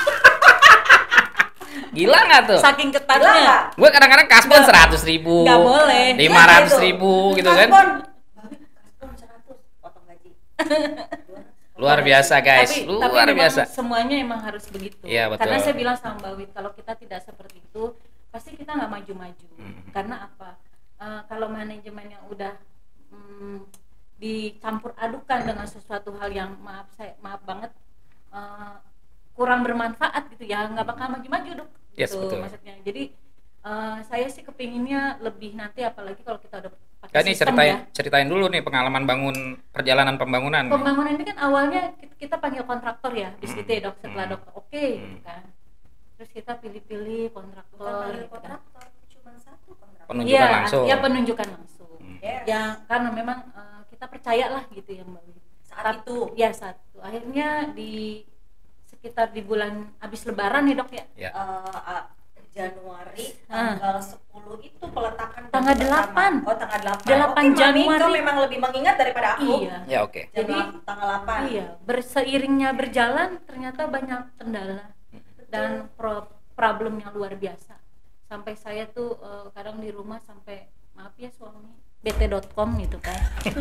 Gila nggak tuh? Saking Gila ketatnya. nggak? Gue kadang-kadang kasbon 100.000. Nggak boleh. 500.000 gitu kan. Kasbon 100 potong gaji. Luar biasa guys, tapi luar memang biasa. semuanya emang harus begitu. Iya, betul. Karena saya bilang sama Mbak Wit, kalau kita tidak seperti itu, pasti kita nggak maju-maju. Karena apa? Kalau manajemen yang udah dicampur adukan dengan sesuatu hal yang maaf banget kurang bermanfaat gitu ya, nggak bakal maju-maju dok. Yes, Gitu, betul. maksudnya. Jadi saya sih kepinginnya lebih nanti, apalagi kalau kita udah pakai Kan ini sistem ya. ceritain dulu nih pengalaman bangun perjalanan pembangunan. Pembangunan ini kan awalnya kita panggil kontraktor ya di situ ya dok, setelah dokter oke gitu kan, terus kita pilih-pilih Bukan kontraktor panggil gitu kan. kontraktor, cuma satu kontraktor. Penunjukan Iya, langsung. ya penunjukan langsung. Yes. Ya karena memang kita percaya lah gitu ya Mbak Wid. Saat itu. Ya saat itu. Akhirnya di sekitar di bulan habis Lebaran nih dok ya. Ya. Januari Ah. tanggal 10 itu peletakan Tanggal batu pertama. 8. Oh, tanggal 8. 8 Oke, Mami, Januari. kau memang lebih mengingat daripada aku. Iya. Ya oke. Jadi Jadi, tanggal 8. Iya, berseiringnya berjalan ternyata banyak kendala dan problem yang luar biasa. Sampai saya tuh kadang di rumah sampai maaf ya suami bt.com gitu kan.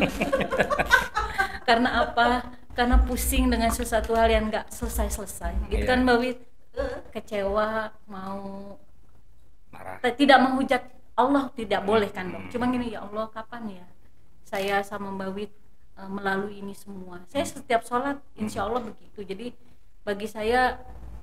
Karena apa? Karena pusing dengan sesuatu hal yang nggak selesai-selesai. Gitu Iya. kan Mbak Wit? Kecewa, mau Marah. tidak menghujat Allah tidak boleh kan dok. Cuma gini, ya Allah kapan ya saya sama Mbak Wit melalui ini semua. Saya setiap sholat insya Allah begitu. Jadi bagi saya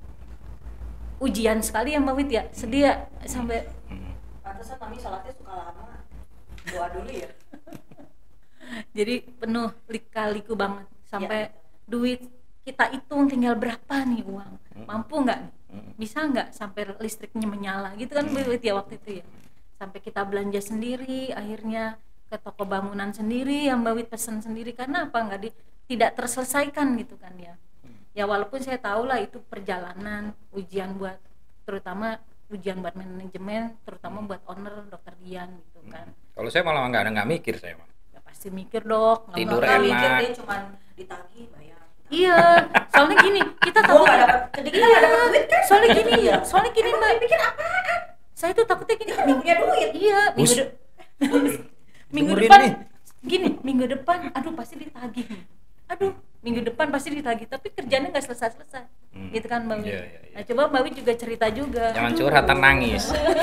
ujian sekali ya Mbak Wit ya. Sedih ya sampai Pantesan Mami sholatnya suka lama. Doa dulu ya. jadi penuh lika-liku banget sampai Ya. duit kita hitung tinggal berapa nih uang, mampu nggak nih? Bisa nggak sampai listriknya menyala gitu kan Mbak Wit ya waktu itu ya, sampai kita belanja sendiri, akhirnya ke toko bangunan sendiri yang Mbak Wit pesan sendiri. Karena apa? Tidak terselesaikan gitu kan ya. Ya walaupun saya tahu lah itu perjalanan ujian buat, terutama ujian buat manajemen, terutama buat owner Dokter Dian gitu kan. Kalau saya malah nggak mikir saya mah. Ya pasti mikir dok, nggak Tidur bakal enak. Mikir dia cuman ditagih bayar. Iya, soalnya gini, kita Gua takut nggak dapat, jadi kita nggak dapat duit kan? soalnya gini, Iya. soalnya gini Mbak, Mikir apaan? saya tuh takutnya gini, Kita nggak punya duit. iya, Us. minggu Dengerin depan nih. gini, minggu depan aduh pasti ditagih nih, aduh minggu depan pasti ditagih, tapi kerjanya nggak selesai gitu kan Mbak Wi. Iya, iya, iya. Nah coba Mbak Wi juga cerita juga. Jangan Aduh. curhat, nangis.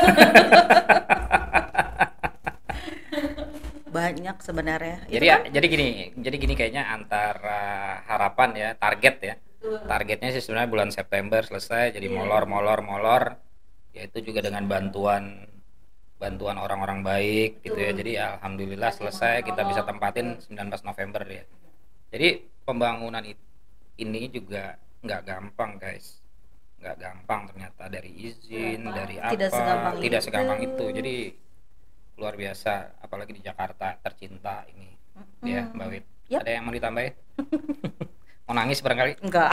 Banyak sebenarnya. Jadi gini kayaknya antara harapan ya, target ya. Targetnya sih sebenarnya bulan September selesai, jadi molor. Yaitu juga dengan bantuan orang-orang baik gitu ya. Jadi alhamdulillah selesai, kita bisa tempatin 19 November ya. Jadi pembangunan ini juga nggak gampang guys, nggak gampang ternyata, dari izin, dari apa, Tidak segampang tidak itu. segampang itu. Jadi luar biasa, apalagi di Jakarta tercinta ini ya Mbak Wit. Yap. Ada yang mau ditambahin? Mau nangis barangkali? Enggak.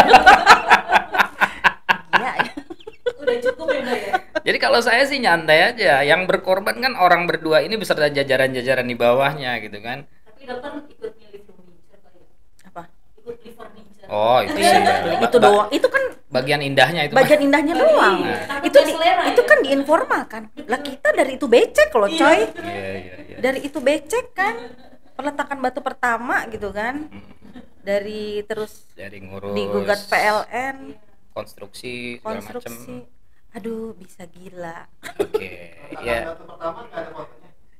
Iya. Udah cukup ya Mbak ya. Jadi kalau saya sih nyantai aja, yang berkorban kan orang berdua ini beserta jajaran-jajaran di bawahnya gitu kan. Tapi dokter ikut milih furniture Pak ya. Apa? Ikut beli furniture. Oh itu sih Itu doang. Itu kan bagian indahnya itu bagian indahnya doang. Nah. Itu itu kan diinformal kan. Lah kita dari itu becek loh coy. Iya. Dari itu becek kan. Peletakan batu pertama gitu kan. Dari terus Dari ngurus digugat PLN, konstruksi segala macam. konstruksi. Aduh, bisa gila. Oke, ya. Batu pertama nggak ada fotonya.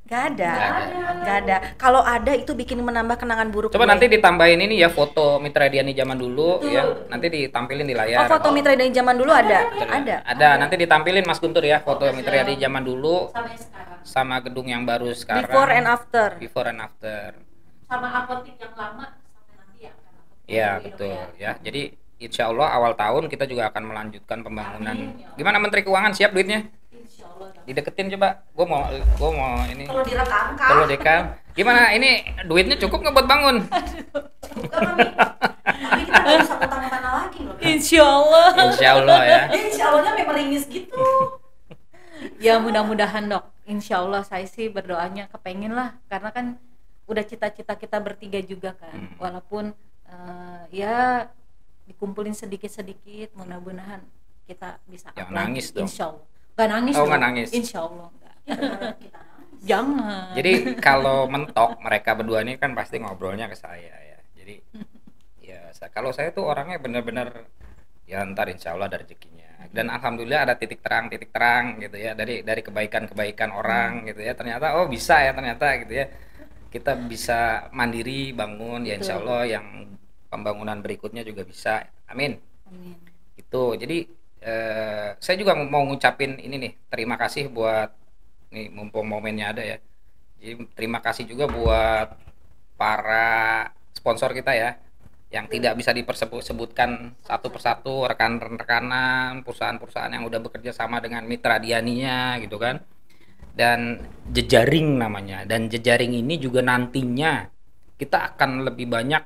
Nggak ada. Nggak ada. Nggak ada. Kalau ada itu bikin menambah kenangan buruk. Coba gue. nanti ditambahin ini ya foto Mitra Diani zaman dulu Betul. ya. Nanti ditampilin di Oh, layar. foto Mitra dari zaman dulu ada. Ada. Ada, nanti ditampilin Mas Guntur ya foto Mitra Diani zaman dulu Sampai sekarang. sama gedung yang baru sekarang. Before and after. Before and after. Sama apotik yang lama sampai nanti ya akan apotik Iya baru betul ini ya. Jadi insya Allah awal tahun kita juga akan melanjutkan pembangunan. Amin, ya Allah. Gimana Menteri Keuangan siap duitnya? Insya Allah. Dideketin coba. Gua mau ini. Kalau direkam Kak. Kalau dekam. Gimana ini duitnya cukup nggak buat bangun? Bukan, Mami. Tapi kita nggak bisa utang mana lagi loh. Insya Allah. Insya Allah ya. Insya Allahnya memang ringis gitu. Ya mudah-mudahan dok. Insya Allah saya sih berdoanya kepengen lah karena kan udah cita-cita kita bertiga juga kan. Walaupun ya dikumpulin sedikit-sedikit, mudah-mudahan kita bisa Jangan up lagi, nangis dong. Insya Allah. Gak nangis Oh, dong. nggak nangis. Insya Allah enggak. Ya, benar, kita nangis. Jangan. Jadi kalau mentok mereka berdua ini kan pasti ngobrolnya ke saya ya. Jadi ya kalau saya tuh orangnya benar-benar ya ntar insya Allah ada rezekinya. Dan alhamdulillah ada titik terang gitu ya dari kebaikan orang gitu ya. Ternyata oh bisa ya ternyata gitu ya. Kita bisa mandiri bangun ya insya Allah yang pembangunan berikutnya juga bisa. Amin. Amin. Itu jadi saya juga mau ngucapin ini nih terima kasih buat nih mumpung momennya ada ya. Jadi terima kasih juga buat para sponsor kita ya yang tidak bisa dipersebutkan satu persatu, rekan-rekanan perusahaan-perusahaan yang udah bekerja sama dengan Mitra Dianinya gitu kan. Dan jejaring namanya, dan jejaring ini juga nantinya kita akan lebih banyak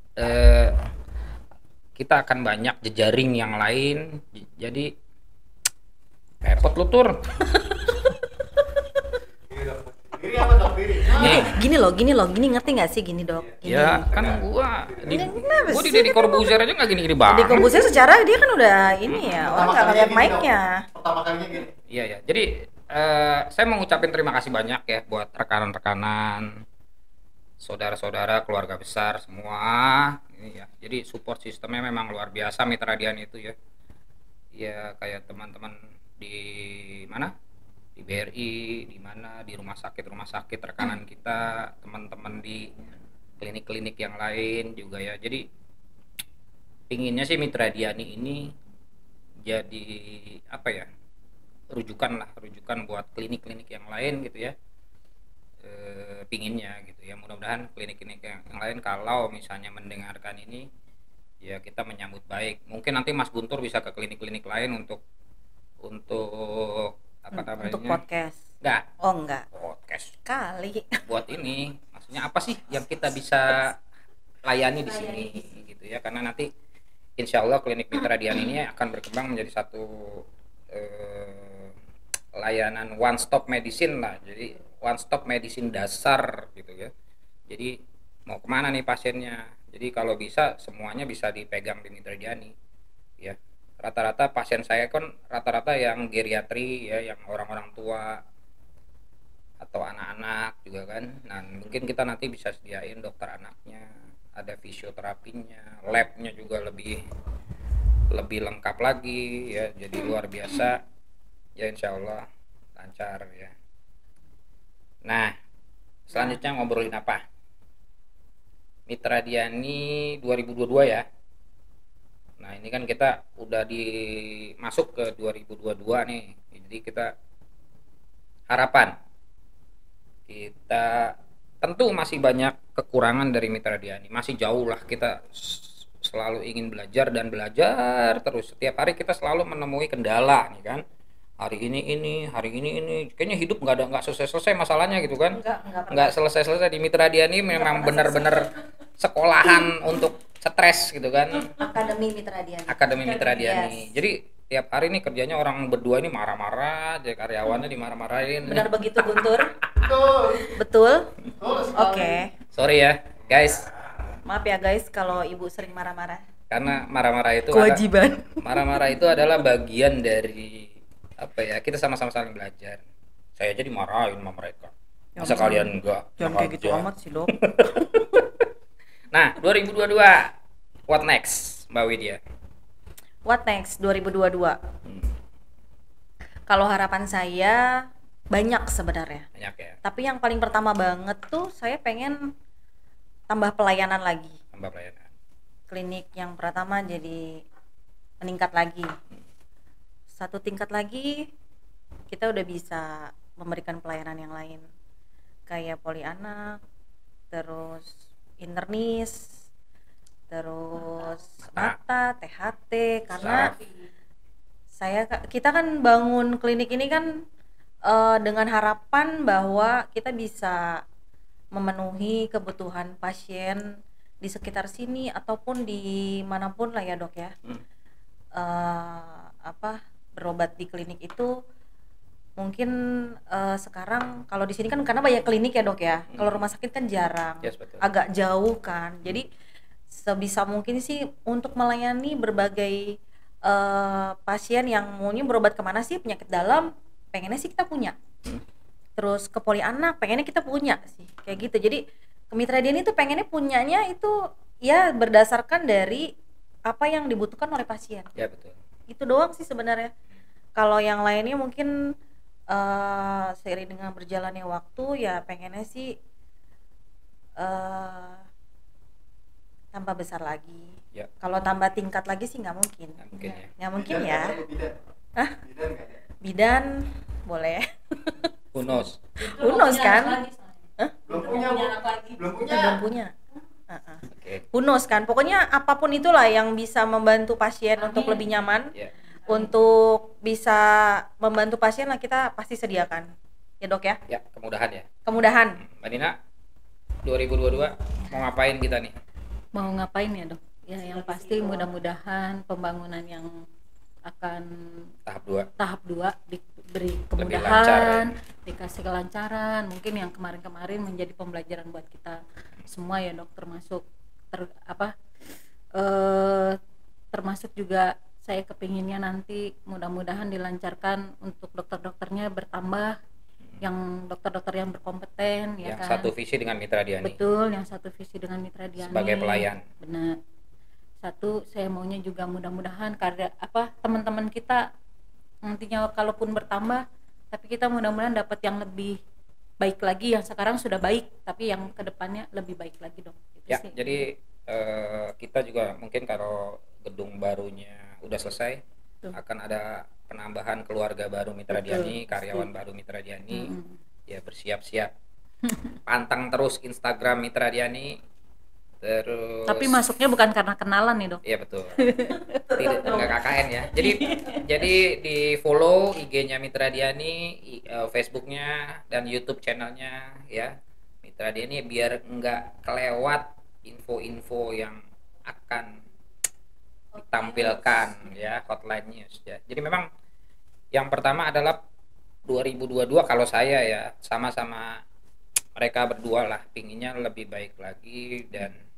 jejaring yang lain. Jadi repot lu tur. Diri apa dok? Diri. Gini loh, ngerti nggak sih gini dok? Gini. Ya kan gua Kenapa di sih? Deddy Corbuzier aja nggak gini-gini Di banget. Corbuzier secara dia kan udah ini ya, orang nggak ngeliat gini, mic-nya. Dok. Pertama kalinya gini. Iya ya. Jadi saya mau ngucapin terima kasih banyak ya buat rekan-rekanan, saudara-saudara, keluarga besar semua. Ini ya. Jadi support sistemnya memang luar biasa Mitra Diani itu ya. Ya kayak teman-teman di mana? Di BRI, di mana di rumah sakit rekanan kita, teman-teman di klinik-klinik yang lain juga ya. Jadi pinginnya sih Mitra Diani ini jadi apa ya? rujukan buat klinik-klinik yang lain gitu ya. Pinginnya gitu ya, mudah-mudahan klinik-klinik yang lain kalau misalnya mendengarkan ini ya kita menyambut baik. Mungkin nanti Mas Guntur bisa ke klinik-klinik lain untuk apa namanya? Untuk podcast. Enggak, Oh enggak, podcast kali. buat ini. Maksudnya apa sih yang kita bisa layani di sini gitu ya, karena nanti insya Allah klinik Mitra Diani ini akan berkembang menjadi satu layanan one stop medicine lah. Jadi one stop medicine dasar gitu ya. Jadi mau kemana nih pasiennya, jadi kalau bisa semuanya bisa dipegang di Mitra Diani ya. Rata-rata pasien saya kan rata-rata yang geriatri ya, yang orang-orang tua atau anak-anak juga kan. Nah mungkin kita nanti bisa sediain dokter anaknya, ada fisioterapinya, labnya juga lebih lengkap lagi ya, jadi luar biasa ya, insya Allah lancar ya. Nah selanjutnya ngobrolin apa? Mitra Diani 2022 ya. Nah ini kan kita udah masuk ke 2022 nih, jadi kita harapan kita tentu masih banyak kekurangan dari Mitra Diani, masih jauh lah. Kita selalu ingin belajar dan belajar terus, setiap hari kita selalu menemui kendala nih kan. Hari ini kayaknya hidup nggak selesai masalahnya gitu kan. Nggak selesai di Mitra Diani memang benar-benar sekolahan untuk stres gitu kan. Akademi Mitra Diani. Yes. Jadi tiap hari nih kerjanya orang berdua ini marah-marah, jadi karyawannya dimarah-marahin. Benar begitu Guntur? Betul. Betul? Betul sekali. Oke. Sorry ya guys, Maaf ya guys kalau ibu sering marah-marah. karena marah-marah itu Kewajiban. marah-marah itu adalah bagian dari apa ya, kita sama-sama saling belajar. Saya aja dimarahin sama mereka, masa kalian enggak? Jangan kayak gitu amat sih dok. Nah 2022 what next Mbak Widya? What next 2022? Kalau harapan saya banyak sebenarnya. Banyak ya. Tapi yang paling pertama banget tuh saya pengen tambah pelayanan lagi. Tambah pelayanan. Klinik yang pertama jadi meningkat lagi. Satu tingkat lagi kita udah bisa memberikan pelayanan yang lain. Kayak poli anak, terus internis, terus mata, THT, karena kita kan bangun klinik ini kan dengan harapan bahwa kita bisa memenuhi kebutuhan pasien di sekitar sini ataupun di manapun lah ya dok ya. Berobat di klinik itu mungkin sekarang kalau di sini kan karena banyak klinik ya dok ya. Kalau rumah sakit kan jarang, Yes, betul. agak jauh kan. Jadi sebisa mungkin sih untuk melayani berbagai pasien yang maunya berobat kemana sih, penyakit dalam pengennya sih kita punya, terus ke poli anak pengennya kita punya sih kayak gitu. Jadi ke Mitra Diani itu pengennya punyanya itu ya berdasarkan dari apa yang dibutuhkan oleh pasien. Ya betul. Itu doang sih sebenarnya. Kalau yang lainnya mungkin seiring dengan berjalannya waktu ya pengennya sih tambah besar lagi. Ya. Kalau tambah tingkat lagi sih nggak mungkin. Nggak mungkin ya. Nggak mungkin Bidan ya. nggak ada, bidan. Hah? Bidan nggak ada. Bidan boleh. Who knows? Justru Unos mau punya kan? anak lagi soalnya. Belum Justru punya, mau Bu. punya anak lagi. Belum punya. Belum punya. Oke. Unos kan. Pokoknya apapun itulah yang bisa membantu pasien Amin. untuk lebih nyaman, Ya. untuk bisa membantu pasien lah kita pasti sediakan. Ya dok ya. Ya, kemudahan ya. Kemudahan. Mbak Nina, 2022 mau ngapain kita nih? Mau ngapain ya dok? Ya yang pasti mudah-mudahan pembangunan yang akan Tahap 2. tahap 2 diberi lancar, kemudahan, dikasih kelancaran. Mungkin yang kemarin-kemarin menjadi pembelajaran buat kita semua ya dok, termasuk termasuk juga saya kepinginnya nanti mudah-mudahan dilancarkan untuk dokter-dokternya bertambah, yang dokter-dokter yang berkompeten ya Yang kan. satu visi dengan Mitra Diani Betul, yang satu visi dengan Mitra Diani sebagai pelayan. benar. Satu, saya maunya juga mudah-mudahan karena teman-teman kita nantinya kalaupun bertambah, tapi kita mudah-mudahan dapat yang lebih baik lagi. Yang sekarang sudah baik, tapi yang kedepannya lebih baik lagi dong. Itu Ya, sih. jadi kita juga mungkin kalau gedung barunya udah selesai Betul. akan ada penambahan keluarga baru Mitra Betul, Diani, karyawan baru Mitra Diani. Mm-mm. Ya bersiap-siap. Pantang terus Instagram Mitra Diani. Terus Tapi masuknya bukan karena kenalan nih dok. Iya betul. Tidak, enggak KKN ya. Jadi di follow IG-nya Mitra Diani, Facebook-nya dan YouTube channelnya ya Mitra Diani biar enggak kelewat info-info yang akan ditampilkan ya, hotline news ya. Jadi memang yang pertama adalah 2022 kalau saya ya sama-sama mereka berdua lah pinginnya lebih baik lagi. Dan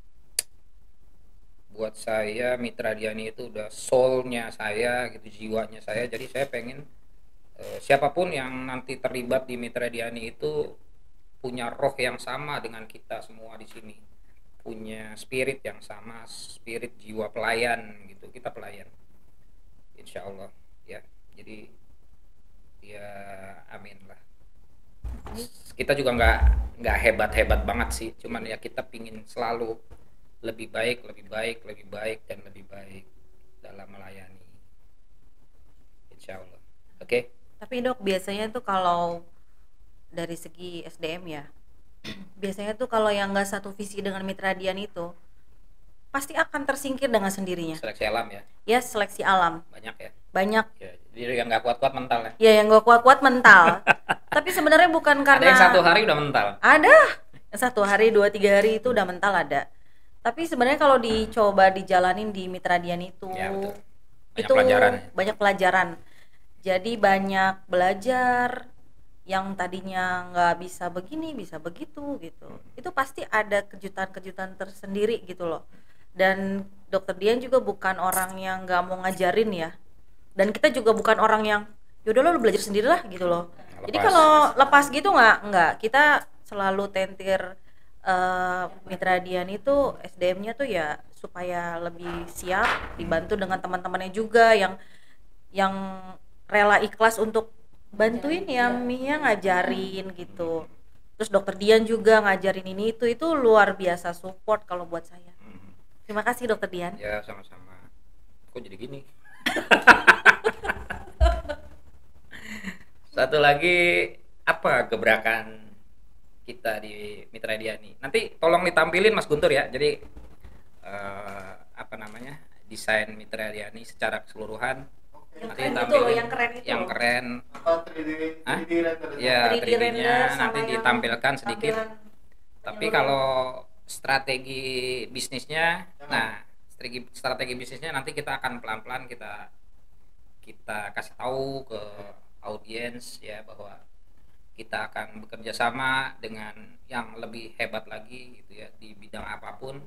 buat saya Mitra Diani itu udah soulnya saya gitu, jiwanya saya. Jadi saya pengen siapapun yang nanti terlibat di Mitra Diani itu punya roh yang sama dengan kita semua di sini, punya spirit yang sama, spirit jiwa pelayan gitu. Kita pelayan insya Allah ya. Jadi ya amin lah. Kita juga nggak hebat-hebat banget sih, cuman ya kita pingin selalu lebih baik dan lebih baik dalam melayani insya Allah. Oke. Tapi dok biasanya tuh kalau dari segi SDM ya, biasanya tuh kalau yang nggak satu visi dengan Mitra Diani itu pasti akan tersingkir dengan sendirinya. Seleksi alam ya, Ya seleksi alam banyak ya. banyak. Ya, jadi yang nggak kuat-kuat mental ya. Ya yang gak kuat-kuat mental. Tapi sebenarnya bukan Ada karena yang 1 hari udah mental. Ada yang 1 hari 2-3 hari itu udah mental ada. Tapi sebenarnya kalau dicoba dijalanin di Mitra Diani itu Ya, betul. Banyak itu pelajaran. banyak pelajaran. Jadi banyak belajar yang tadinya nggak bisa begini bisa begitu gitu. Itu pasti ada kejutan-kejutan tersendiri gitu loh. Dan dokter Dian juga bukan orang yang nggak mau ngajarin ya. Dan kita juga bukan orang yang yaudah lo belajar sendirilah gitu loh. Jadi Lepas. kalau lepas gitu nggak, kita selalu tentir Mitra Dian itu SDM-nya tuh ya supaya lebih siap, dibantu dengan teman-temannya juga yang rela ikhlas untuk bantuin ya Mia ngajarin gitu. Terus dokter Dian juga ngajarin ini itu luar biasa support kalau buat saya. Terima kasih dokter Dian. Ya sama-sama. Kok jadi gini? Satu lagi, apa gebrakan kita di Mitra Diani? Nanti tolong ditampilin Mas Guntur ya. Jadi apa namanya, desain Mitra Diani secara keseluruhan. Yang Nanti keren itu ditampilin loh, yang keren itu. yang keren. Apa 3D render? Ya 3D 3D-nya render sama nanti yang ditampilkan sedikit. tampilan Tapi penyeluruhan. kalau strategi bisnisnya, nah strategi bisnisnya nanti kita akan pelan-pelan kita kasih tahu ke audiens ya, bahwa kita akan bekerja sama dengan yang lebih hebat lagi gitu ya di bidang apapun.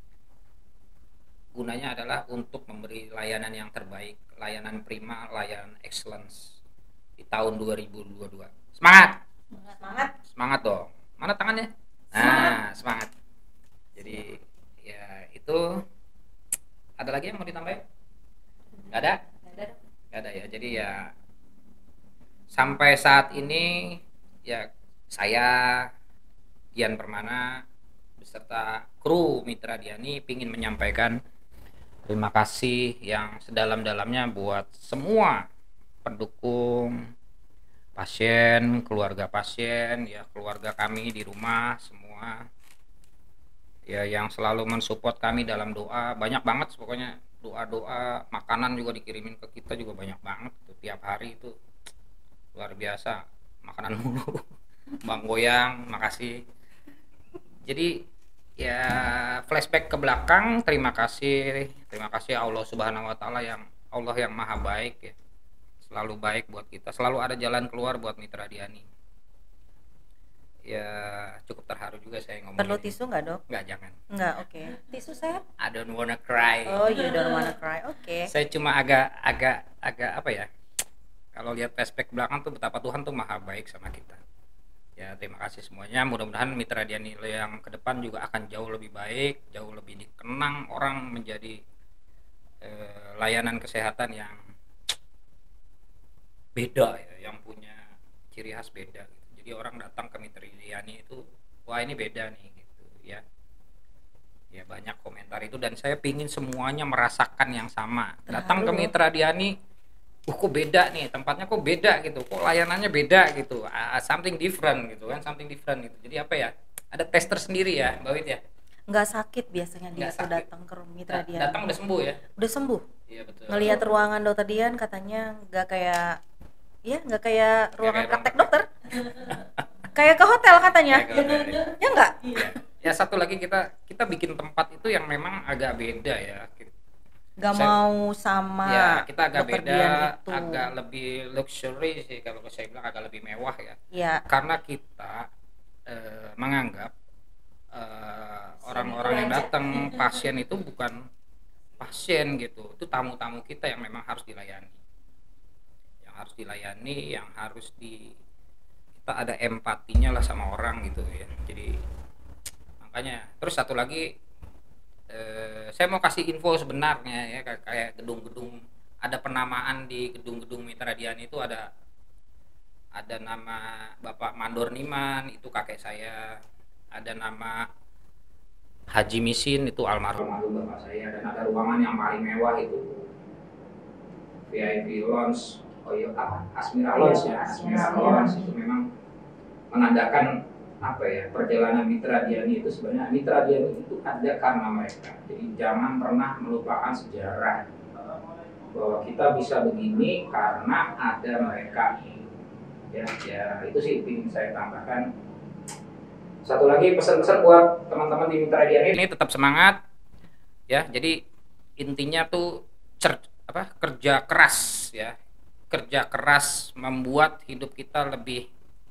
Gunanya adalah untuk memberi layanan yang terbaik, layanan prima, layanan excellence di tahun 2022. Semangat! Semangat. Semangat dong. Mana tangannya? Nah, semangat. Jadi ya itu, ada lagi yang mau ditambahin? Gak ada? Gak ada ya. Jadi ya sampai saat ini ya saya Dian Permana beserta kru Mitra Diani ingin menyampaikan terima kasih yang sedalam-dalamnya buat semua pendukung pasien, keluarga pasien, ya keluarga kami di rumah semua, ya yang selalu mensupport kami dalam doa. Banyak banget pokoknya doa-doa, makanan juga dikirimin ke kita juga banyak banget tuh, tiap hari itu luar biasa, makanan mulu. Bang Goyang, makasih. Jadi ya flashback ke belakang, terima kasih Allah Subhanahu wa taala, yang Allah yang maha baik ya. Selalu baik buat kita, selalu ada jalan keluar buat Mitra Diani. Ya cukup terharu juga saya ngomong. Perlu tisu nggak dok? Nggak, jangan. Nggak, oke. Tisu saya? I don't wanna cry. Oh, you don't wanna cry, oke. Saya cuma agak apa ya, kalau lihat flashback belakang tuh betapa Tuhan tuh maha baik sama kita. Ya terima kasih semuanya. Mudah-mudahan Mitra Diani yang ke depan juga akan jauh lebih baik, jauh lebih dikenang orang, menjadi layanan kesehatan yang beda ya, yang punya ciri khas beda gitu. Jadi orang datang ke Mitra Diani itu, wah ini beda nih gitu ya. Ya banyak komentar itu, dan saya pingin semuanya merasakan yang sama. Datang ke Mitra Diani, kok beda nih, tempatnya kok beda gitu, kok layanannya beda gitu, something different gitu kan, something different gitu. Jadi apa ya, ada tes tersendiri ya Mbak Wit ya. Nggak sakit biasanya dia Nggak tuh sakit. datang ke Mitra Dian. Datang udah sembuh ya. Udah sembuh. Iya betul. Ngelihat ruangan dokter Dian katanya nggak kayak, ya nggak kayak ruangan kayak praktek dokter. Kayak ke hotel katanya. Kayak ke hotel, ya. Ya nggak? Ya satu lagi, kita bikin tempat itu yang memang agak beda ya. Nggak mau sama Ya kita agak dokter beda, Dian itu. agak lebih luxury sih kalau saya bilang, agak lebih mewah ya. Ya. Karena kita menganggap orang-orang yang datang, pasien itu bukan pasien gitu, itu tamu-tamu kita yang memang harus dilayani, yang harus kita ada empatinya lah sama orang gitu ya. Jadi makanya, terus satu lagi saya mau kasih info sebenarnya ya, kayak gedung-gedung, ada penamaan di gedung-gedung Mitra Diani itu, ada nama Bapak Mandor Niman, itu kakek saya, ada nama Haji Misin, itu almarhum bapak saya, dan ada ruangan yang paling mewah itu VIP Lounge, Asmira Lounge ya, Asmira Lounge itu memang menandakan apa ya, perjalanan Mitra Diani itu. Sebenarnya Mitra Diani itu ada karena mereka, jadi jangan pernah melupakan sejarah bahwa kita bisa begini karena ada mereka ya itu sih ingin saya tambahkan. Satu lagi pesan-pesan buat teman-teman di Mitra Diani ini, tetap semangat ya. Jadi intinya tuh kerja keras ya, kerja keras membuat hidup kita lebih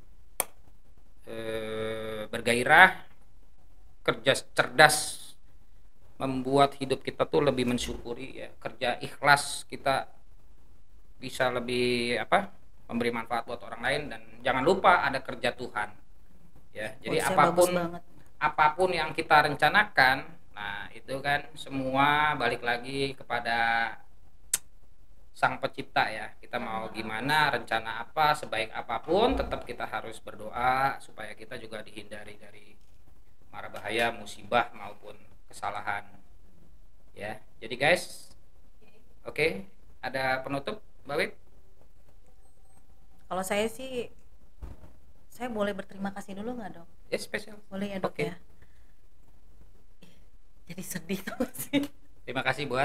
bergairah, kerja cerdas membuat hidup kita tuh lebih mensyukuri ya, kerja ikhlas kita bisa lebih memberi manfaat buat orang lain, dan jangan lupa ada kerja Tuhan ya. Jadi apapun yang kita rencanakan, nah itu kan semua balik lagi kepada sang pencipta ya. Kita mau gimana, rencana apa, sebaik apapun, tetap kita harus berdoa supaya kita juga dihindari dari mara bahaya, musibah maupun kesalahan. Ya, jadi guys, oke, ada penutup, Mbak Wit? Kalau saya sih, saya boleh berterima kasih dulu nggak dok? Ya, spesial. Boleh ya dok Oke. ya. Jadi sedih tuh sih. Terima kasih buat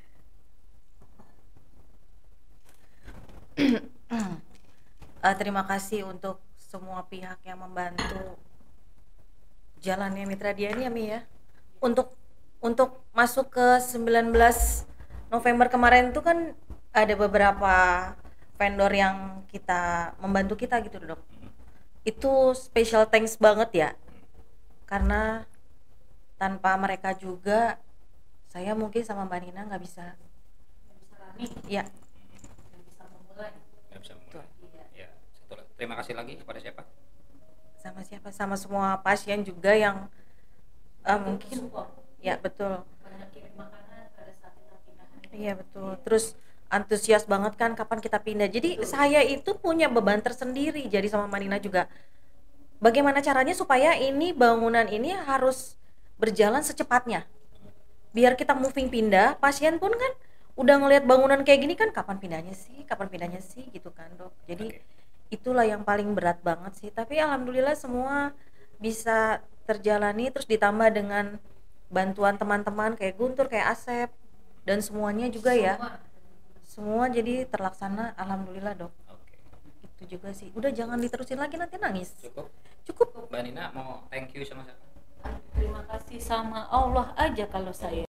Terima kasih untuk semua pihak yang membantu jalannya Mitra Diani ya Mi ya. Untuk masuk ke 19 November kemarin itu kan ada beberapa vendor yang kita membantu kita gitu dok. Itu special thanks banget ya. Karena tanpa mereka juga saya mungkin sama Mbak Nina nggak bisa running, ya. nggak bisa memulai. nggak bisa mulai. Iya. Ya, satu lagi. Terima kasih lagi kepada siapa? Sama siapa, sama semua pasien juga yang mungkin Support. ya betul. Banyak kirim makanan pada saat kita pindahan. Iya betul. Terus antusias banget kan kapan kita pindah. Jadi saya itu punya beban tersendiri. Jadi sama Manina juga. Bagaimana caranya supaya ini bangunan ini harus berjalan secepatnya. Biar kita moving pindah, pasien pun kan udah ngelihat bangunan kayak gini kan kapan pindahnya sih gitu kan dok. Jadi Oke. itulah yang paling berat banget sih. Tapi alhamdulillah semua bisa terjalani, terus ditambah dengan bantuan teman-teman kayak Guntur, kayak Asep dan semuanya juga ya. Semua jadi terlaksana alhamdulillah dok. Oke. Itu juga sih. Udah jangan diterusin lagi nanti nangis. Cukup. Mbak Nina mau thank you sama siapa? Terima kasih sama Allah aja kalau saya.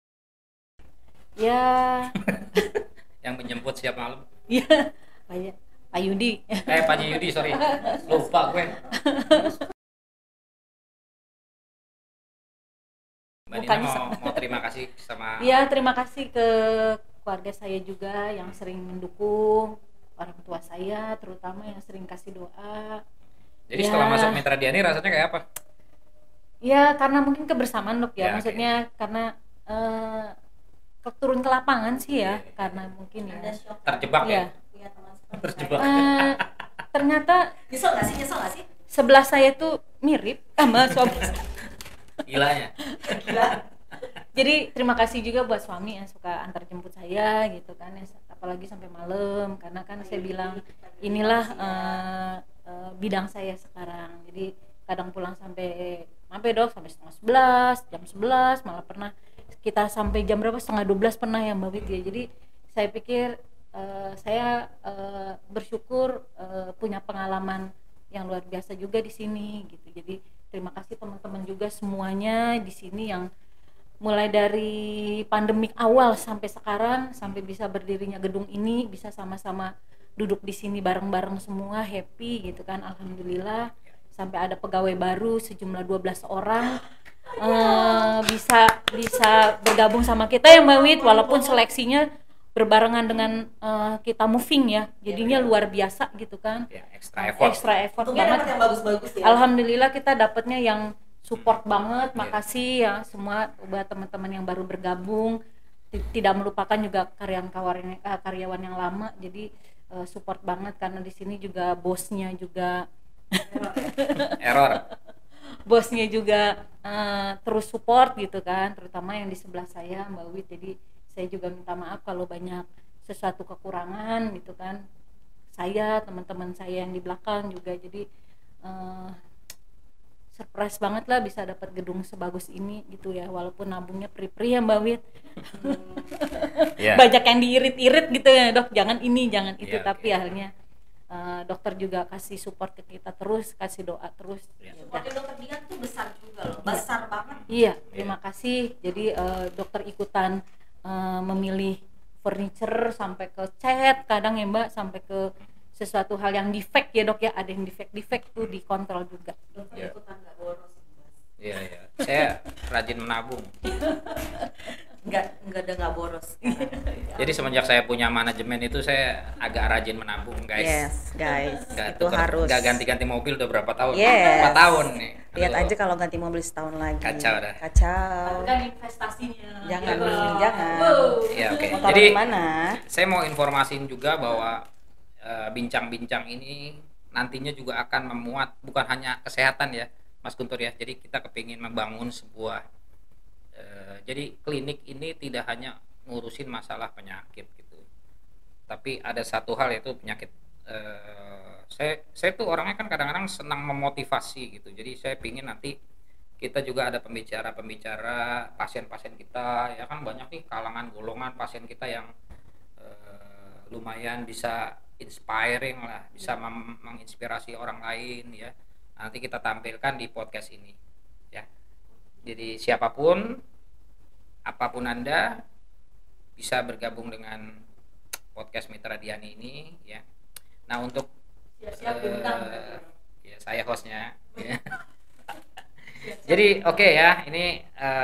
Ya, Yang menjemput siap malam? ya, Pak Yudi. Pak Yudi, sorry. Lupa gue. Mbak Nina Bukannya mau terima kasih sama Ya, terima kasih ke keluarga saya juga yang sering mendukung, orang tua saya terutama yang sering kasih doa. Jadi Ya. setelah masuk Mitra Diani rasanya kayak apa? Ya, karena mungkin kebersamaan dok ya, Ya, maksudnya karena turun ke lapangan sih ya, Iya. karena mungkin ya. Terjebak Iya. ya? Punya teman seperti Terjebak. Ternyata Nyesel gak sih? sebelah saya tuh mirip sama suami saya. Gilanya. Jadi terima kasih juga buat suami yang suka antar jemput saya gitu kan, ya, apalagi sampai malam karena kan saya bilang inilah bidang saya sekarang. Jadi kadang pulang sampai dok sampai setengah 11, jam 11, malah pernah kita sampai jam berapa, setengah 12 pernah ya Mbak Wit ya. Jadi saya pikir saya bersyukur punya pengalaman yang luar biasa juga di sini gitu. Jadi terima kasih teman-teman juga semuanya di sini yang mulai dari pandemik awal sampai sekarang, sampai bisa berdirinya gedung ini, bisa sama-sama duduk di sini bareng-bareng semua, happy gitu kan, alhamdulillah. Sampai ada pegawai baru sejumlah 12 orang bisa bergabung sama kita ya Mbak Wit, walaupun seleksinya berbarengan dengan kita moving ya, jadinya luar biasa gitu kan. Ya, extra effort. Banget. yang bagus-bagus ya. Alhamdulillah kita dapatnya yang support banget. Makasih ya semua buat teman-teman yang baru bergabung. Tidak melupakan juga karyawan yang lama. Jadi support banget karena di sini juga bosnya juga Error. bosnya juga terus support gitu kan, terutama yang di sebelah saya Mbak Wit. Jadi saya juga minta maaf kalau banyak sesuatu kekurangan gitu kan, saya, teman-teman saya yang di belakang juga. Jadi surprise banget lah bisa dapat gedung sebagus ini gitu ya, walaupun nabungnya pri-pri ya Mbak Wit. Ya. Banyak yang diirit-irit gitu ya dok, jangan ini jangan itu, Ya, tapi oke. akhirnya dokter juga kasih support ke kita terus, kasih doa terus. Ya. Ya udah. Supportnya dokter Dian tuh besar juga loh, besar banget. Iya, terima kasih. Jadi dokter ikutan memilih furniture sampai ke cat kadang ya Mbak, sampai ke sesuatu hal yang defect ya dok ya, ada yang defect tuh dikontrol juga. Dokter Ya. ikutan gak boros. Iya. Saya rajin menabung. nggak boros. Jadi semenjak saya punya manajemen itu saya agak rajin menabung, guys. Yes, guys. Nggak Itu tuker, harus. nggak ganti-ganti mobil udah berapa tahun? Yes. 4 tahun nih. Lihat Aduh. aja kalau ganti mobil setahun lagi. Kacau dah. Kacau. Tapi kan investasinya. Jangan, gitu. jangan. Wow. Ya, oke. Mau taruh Jadi di mana? saya mau informasiin juga bahwa bincang-bincang ini nantinya juga akan memuat bukan hanya kesehatan ya, Mas Guntur ya. Jadi kita kepingin membangun sebuah jadi klinik ini tidak hanya ngurusin masalah penyakit gitu, tapi ada satu hal yaitu penyakit. Saya tuh orangnya kan kadang-kadang senang memotivasi gitu, jadi saya pingin nanti kita juga ada pembicara pasien-pasien kita ya kan, banyak nih kalangan golongan pasien kita yang lumayan bisa inspiring lah, bisa menginspirasi orang lain ya. Nanti kita tampilkan di podcast ini ya. Jadi siapapun, apapun Anda bisa bergabung dengan podcast Mitra Diani ini ya. Nah untuk Siap-siap diundang. ya saya hostnya ya. Jadi oke ya, ini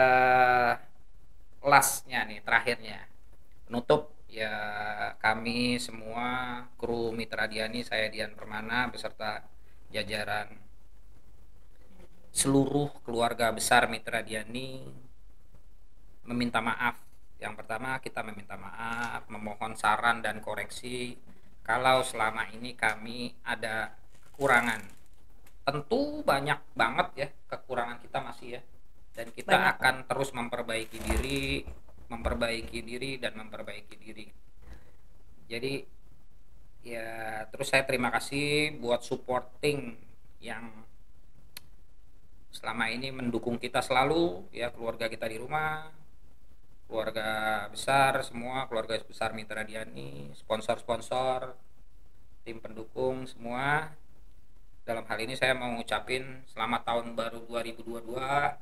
lastnya nih, terakhirnya penutup ya, kami semua kru Mitra Diani, saya Dian Permana beserta jajaran seluruh keluarga besar Mitra Diani meminta maaf. Yang pertama kita meminta maaf, memohon saran dan koreksi kalau selama ini kami ada kekurangan. Tentu banyak banget ya kekurangan kita masih ya, dan kita Banyak. akan terus memperbaiki diri dan memperbaiki diri. Jadi ya terus saya terima kasih buat supporting yang selama ini mendukung kita selalu ya, keluarga kita di rumah, keluarga besar semua, keluarga besar Mitra Diani, sponsor-sponsor, tim pendukung semua. Dalam hal ini saya mau ngucapin selamat tahun baru 2022.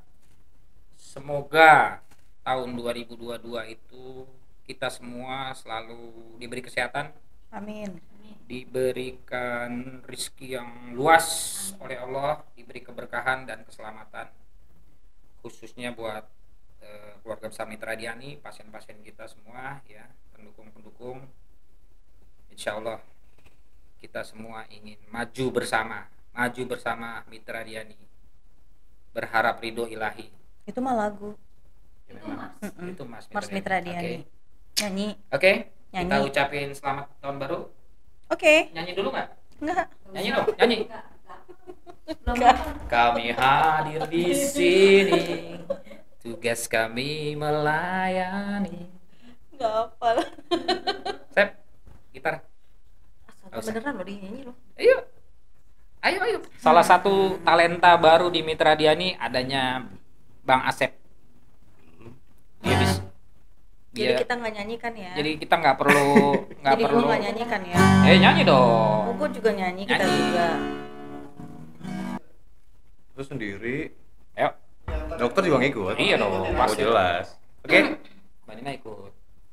Semoga tahun 2022 itu kita semua selalu diberi kesehatan, Amin. diberikan rezeki yang luas oleh Allah, diberi keberkahan dan keselamatan, khususnya buat keluarga besar Mitra Diani, pasien-pasien kita semua ya, pendukung-pendukung. Insya Allah kita semua ingin maju bersama Mitra Diani, berharap ridho ilahi. Itu mah lagu. Ya, Itu memang. Mas. Itu Mas Mars Mitra Diani. Nyanyi. Oke, kita Nyanyi. ucapin selamat tahun baru. Oke. Nyanyi dulu nggak? Enggak. Nyanyi dong, nyanyi. Belum nonton. Kami hadir di sini, tugas kami melayani. Enggak apa. Sep, gitar. Asal beneran lo dinyanyi lo. Ayo. Salah satu talenta baru di Mitra Diani adanya Bang Asep. Jadi Dia- kita nggak nyanyikan ya. jadi kita nggak perlu Jadi gua nggak nyanyikan ya. nyanyi dong. Gue juga nyanyi, kita Nyanyi. juga. Lu sendiri, Ayo. dokter juga ngikut. Iya dong, Oh, pasti. jelas. Oke, Mbak Nina ikut.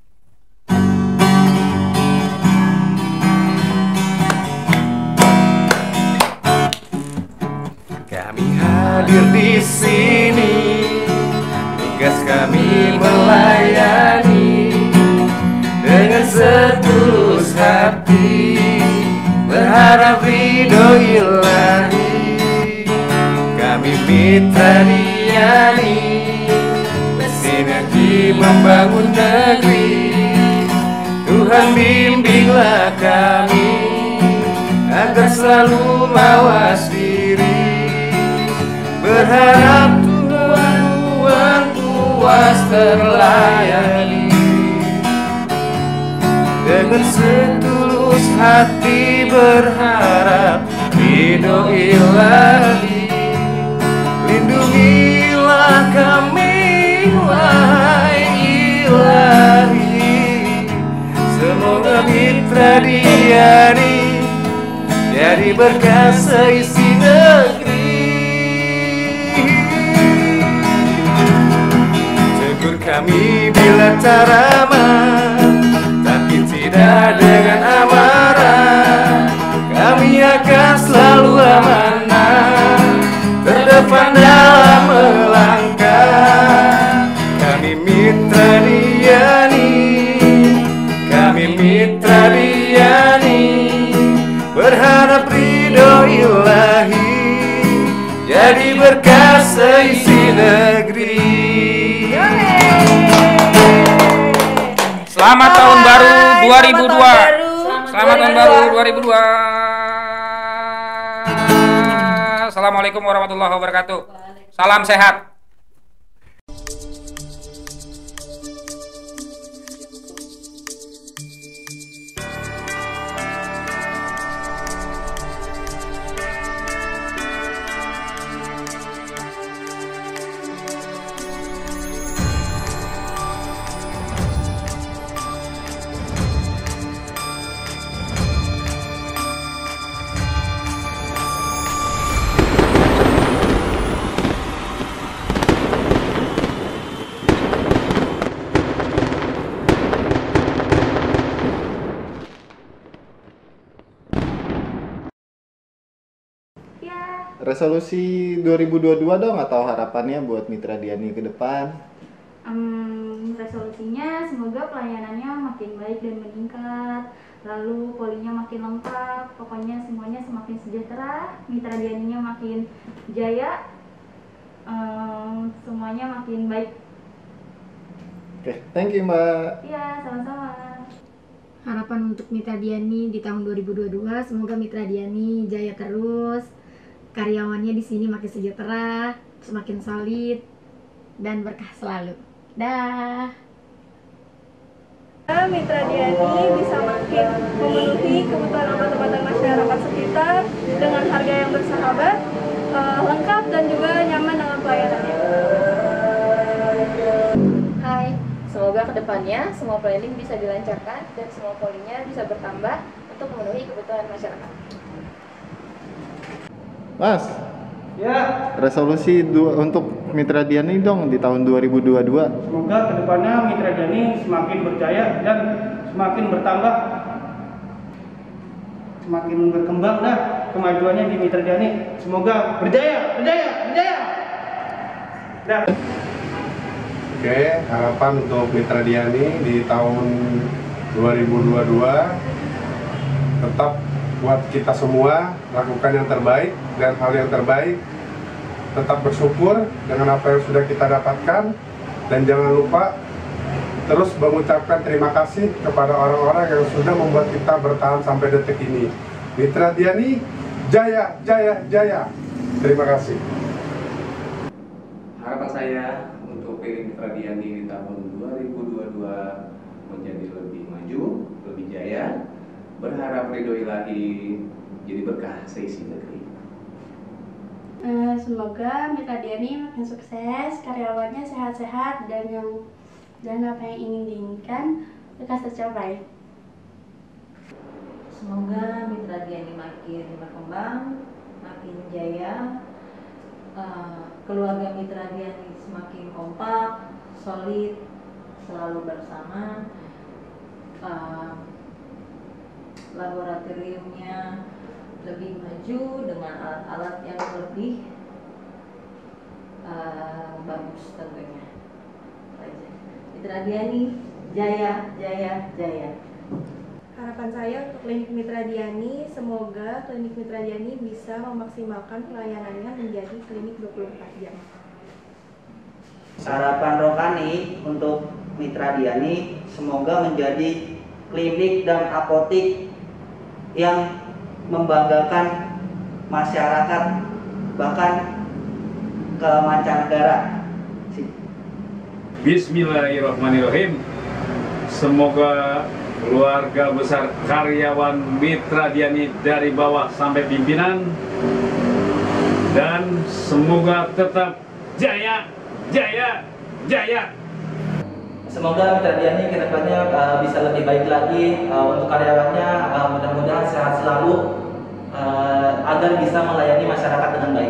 Kami hadir di sini, tugas kami melayani dengan setulus hati, berharap ridho ilahi. Kami Mitra Diani, bersinergi membangun negeri. Tuhan bimbinglah kami agar selalu mawas diri, berharap Tuhan puas terlayani. Dengan setulus hati berharap ridho ilahi. Lindungilah kami wahai ilahi. Semoga Mitra Diani jadi berkah seisi negeri. Tegur kami bila tak ramah, tapi tidak dengan amarah. Kami akan selalu amanah, terdepan dalam melangkah. Kami Mitra Diani. menjadi berkah seisi negeri. Selamat tahun baru 2002. Selamat tahun baru 2002. Assalamualaikum warahmatullahi wabarakatuh. Salam sehat. Resolusi 2022 dong atau harapannya buat Mitra Diani ke depan? Resolusinya semoga pelayanannya makin baik dan meningkat, lalu polinya makin lengkap, pokoknya semuanya semakin sejahtera, Mitra Dianinya makin jaya, semuanya makin baik. Oke, thank you Mbak. Iya, sama-sama. Harapan untuk Mitra Diani di tahun 2022, semoga Mitra Diani jaya terus, karyawannya di sini makin sejahtera, semakin solid, dan berkah selalu. Dah. Mitra Diani bisa makin memenuhi kebutuhan obat-obatan masyarakat sekitar dengan harga yang bersahabat, lengkap dan juga nyaman dengan pelayanannya. Hai, semoga kedepannya semua planning bisa dilancarkan dan semua polinya bisa bertambah untuk memenuhi kebutuhan masyarakat. Mas, Ya, resolusi untuk Mitra Diani dong di tahun 2022. semoga kedepannya Mitra Diani semakin berjaya dan semakin bertambah, semakin berkembang dah kemajuannya di Mitra Diani. Semoga berjaya, berjaya, berjaya. Dah. Oke, harapan untuk Mitra Diani di tahun 2022 tetap buat kita semua lakukan yang terbaik dan hal yang terbaik, tetap bersyukur dengan apa yang sudah kita dapatkan dan jangan lupa terus mengucapkan terima kasih kepada orang-orang yang sudah membuat kita bertahan sampai detik ini. Mitra Diani jaya, jaya, jaya. Terima kasih. Harapan saya untuk PT Mitra Diani di tahun 2022 menjadi lebih maju, lebih jaya, berharap ridho ilahi jadi berkah seisi negeri. Semoga Mitra Diani makin sukses, karyawannya sehat-sehat dan apa yang ingin diinginkan lekas tercapai. Semoga Mitra Diani makin berkembang, makin jaya, keluarga Mitra Diani semakin kompak, solid, selalu bersama, laboratoriumnya lebih maju dengan alat-alat yang lebih bagus tentunya. Mitra Diani jaya, jaya, jaya. Harapan saya untuk klinik Mitra Diani, semoga klinik Mitra Diani bisa memaksimalkan pelayanannya menjadi klinik 24 jam. Harapan rohani untuk Mitra Diani, semoga menjadi klinik dan apotik yang membanggakan masyarakat bahkan ke mancanegara. Bismillahirrahmanirrahim. Semoga keluarga besar karyawan Mitra Diani dari bawah sampai pimpinan, dan semoga tetap jaya, jaya, jaya. Semoga Mitra Diani ke depannya bisa lebih baik lagi untuk karyawannya, mudah-mudahan sehat selalu agar bisa melayani masyarakat dengan baik.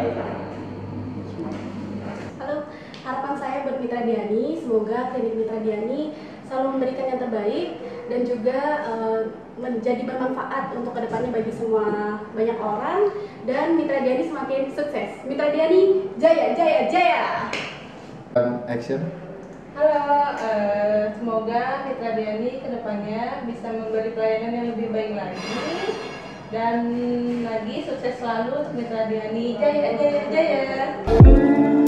Halo, harapan saya buat Mitra Diani, semoga klinik Mitra Diani selalu memberikan yang terbaik dan juga menjadi bermanfaat untuk kedepannya bagi semua banyak orang, dan Mitra Diani semakin sukses. Mitra Diani jaya, jaya, jaya. Action. Halo, semoga Mitra Diani kedepannya bisa memberi pelayanan yang lebih baik lagi, Dan lagi sukses selalu untuk Mitra Diani. Jaya jaya jaya.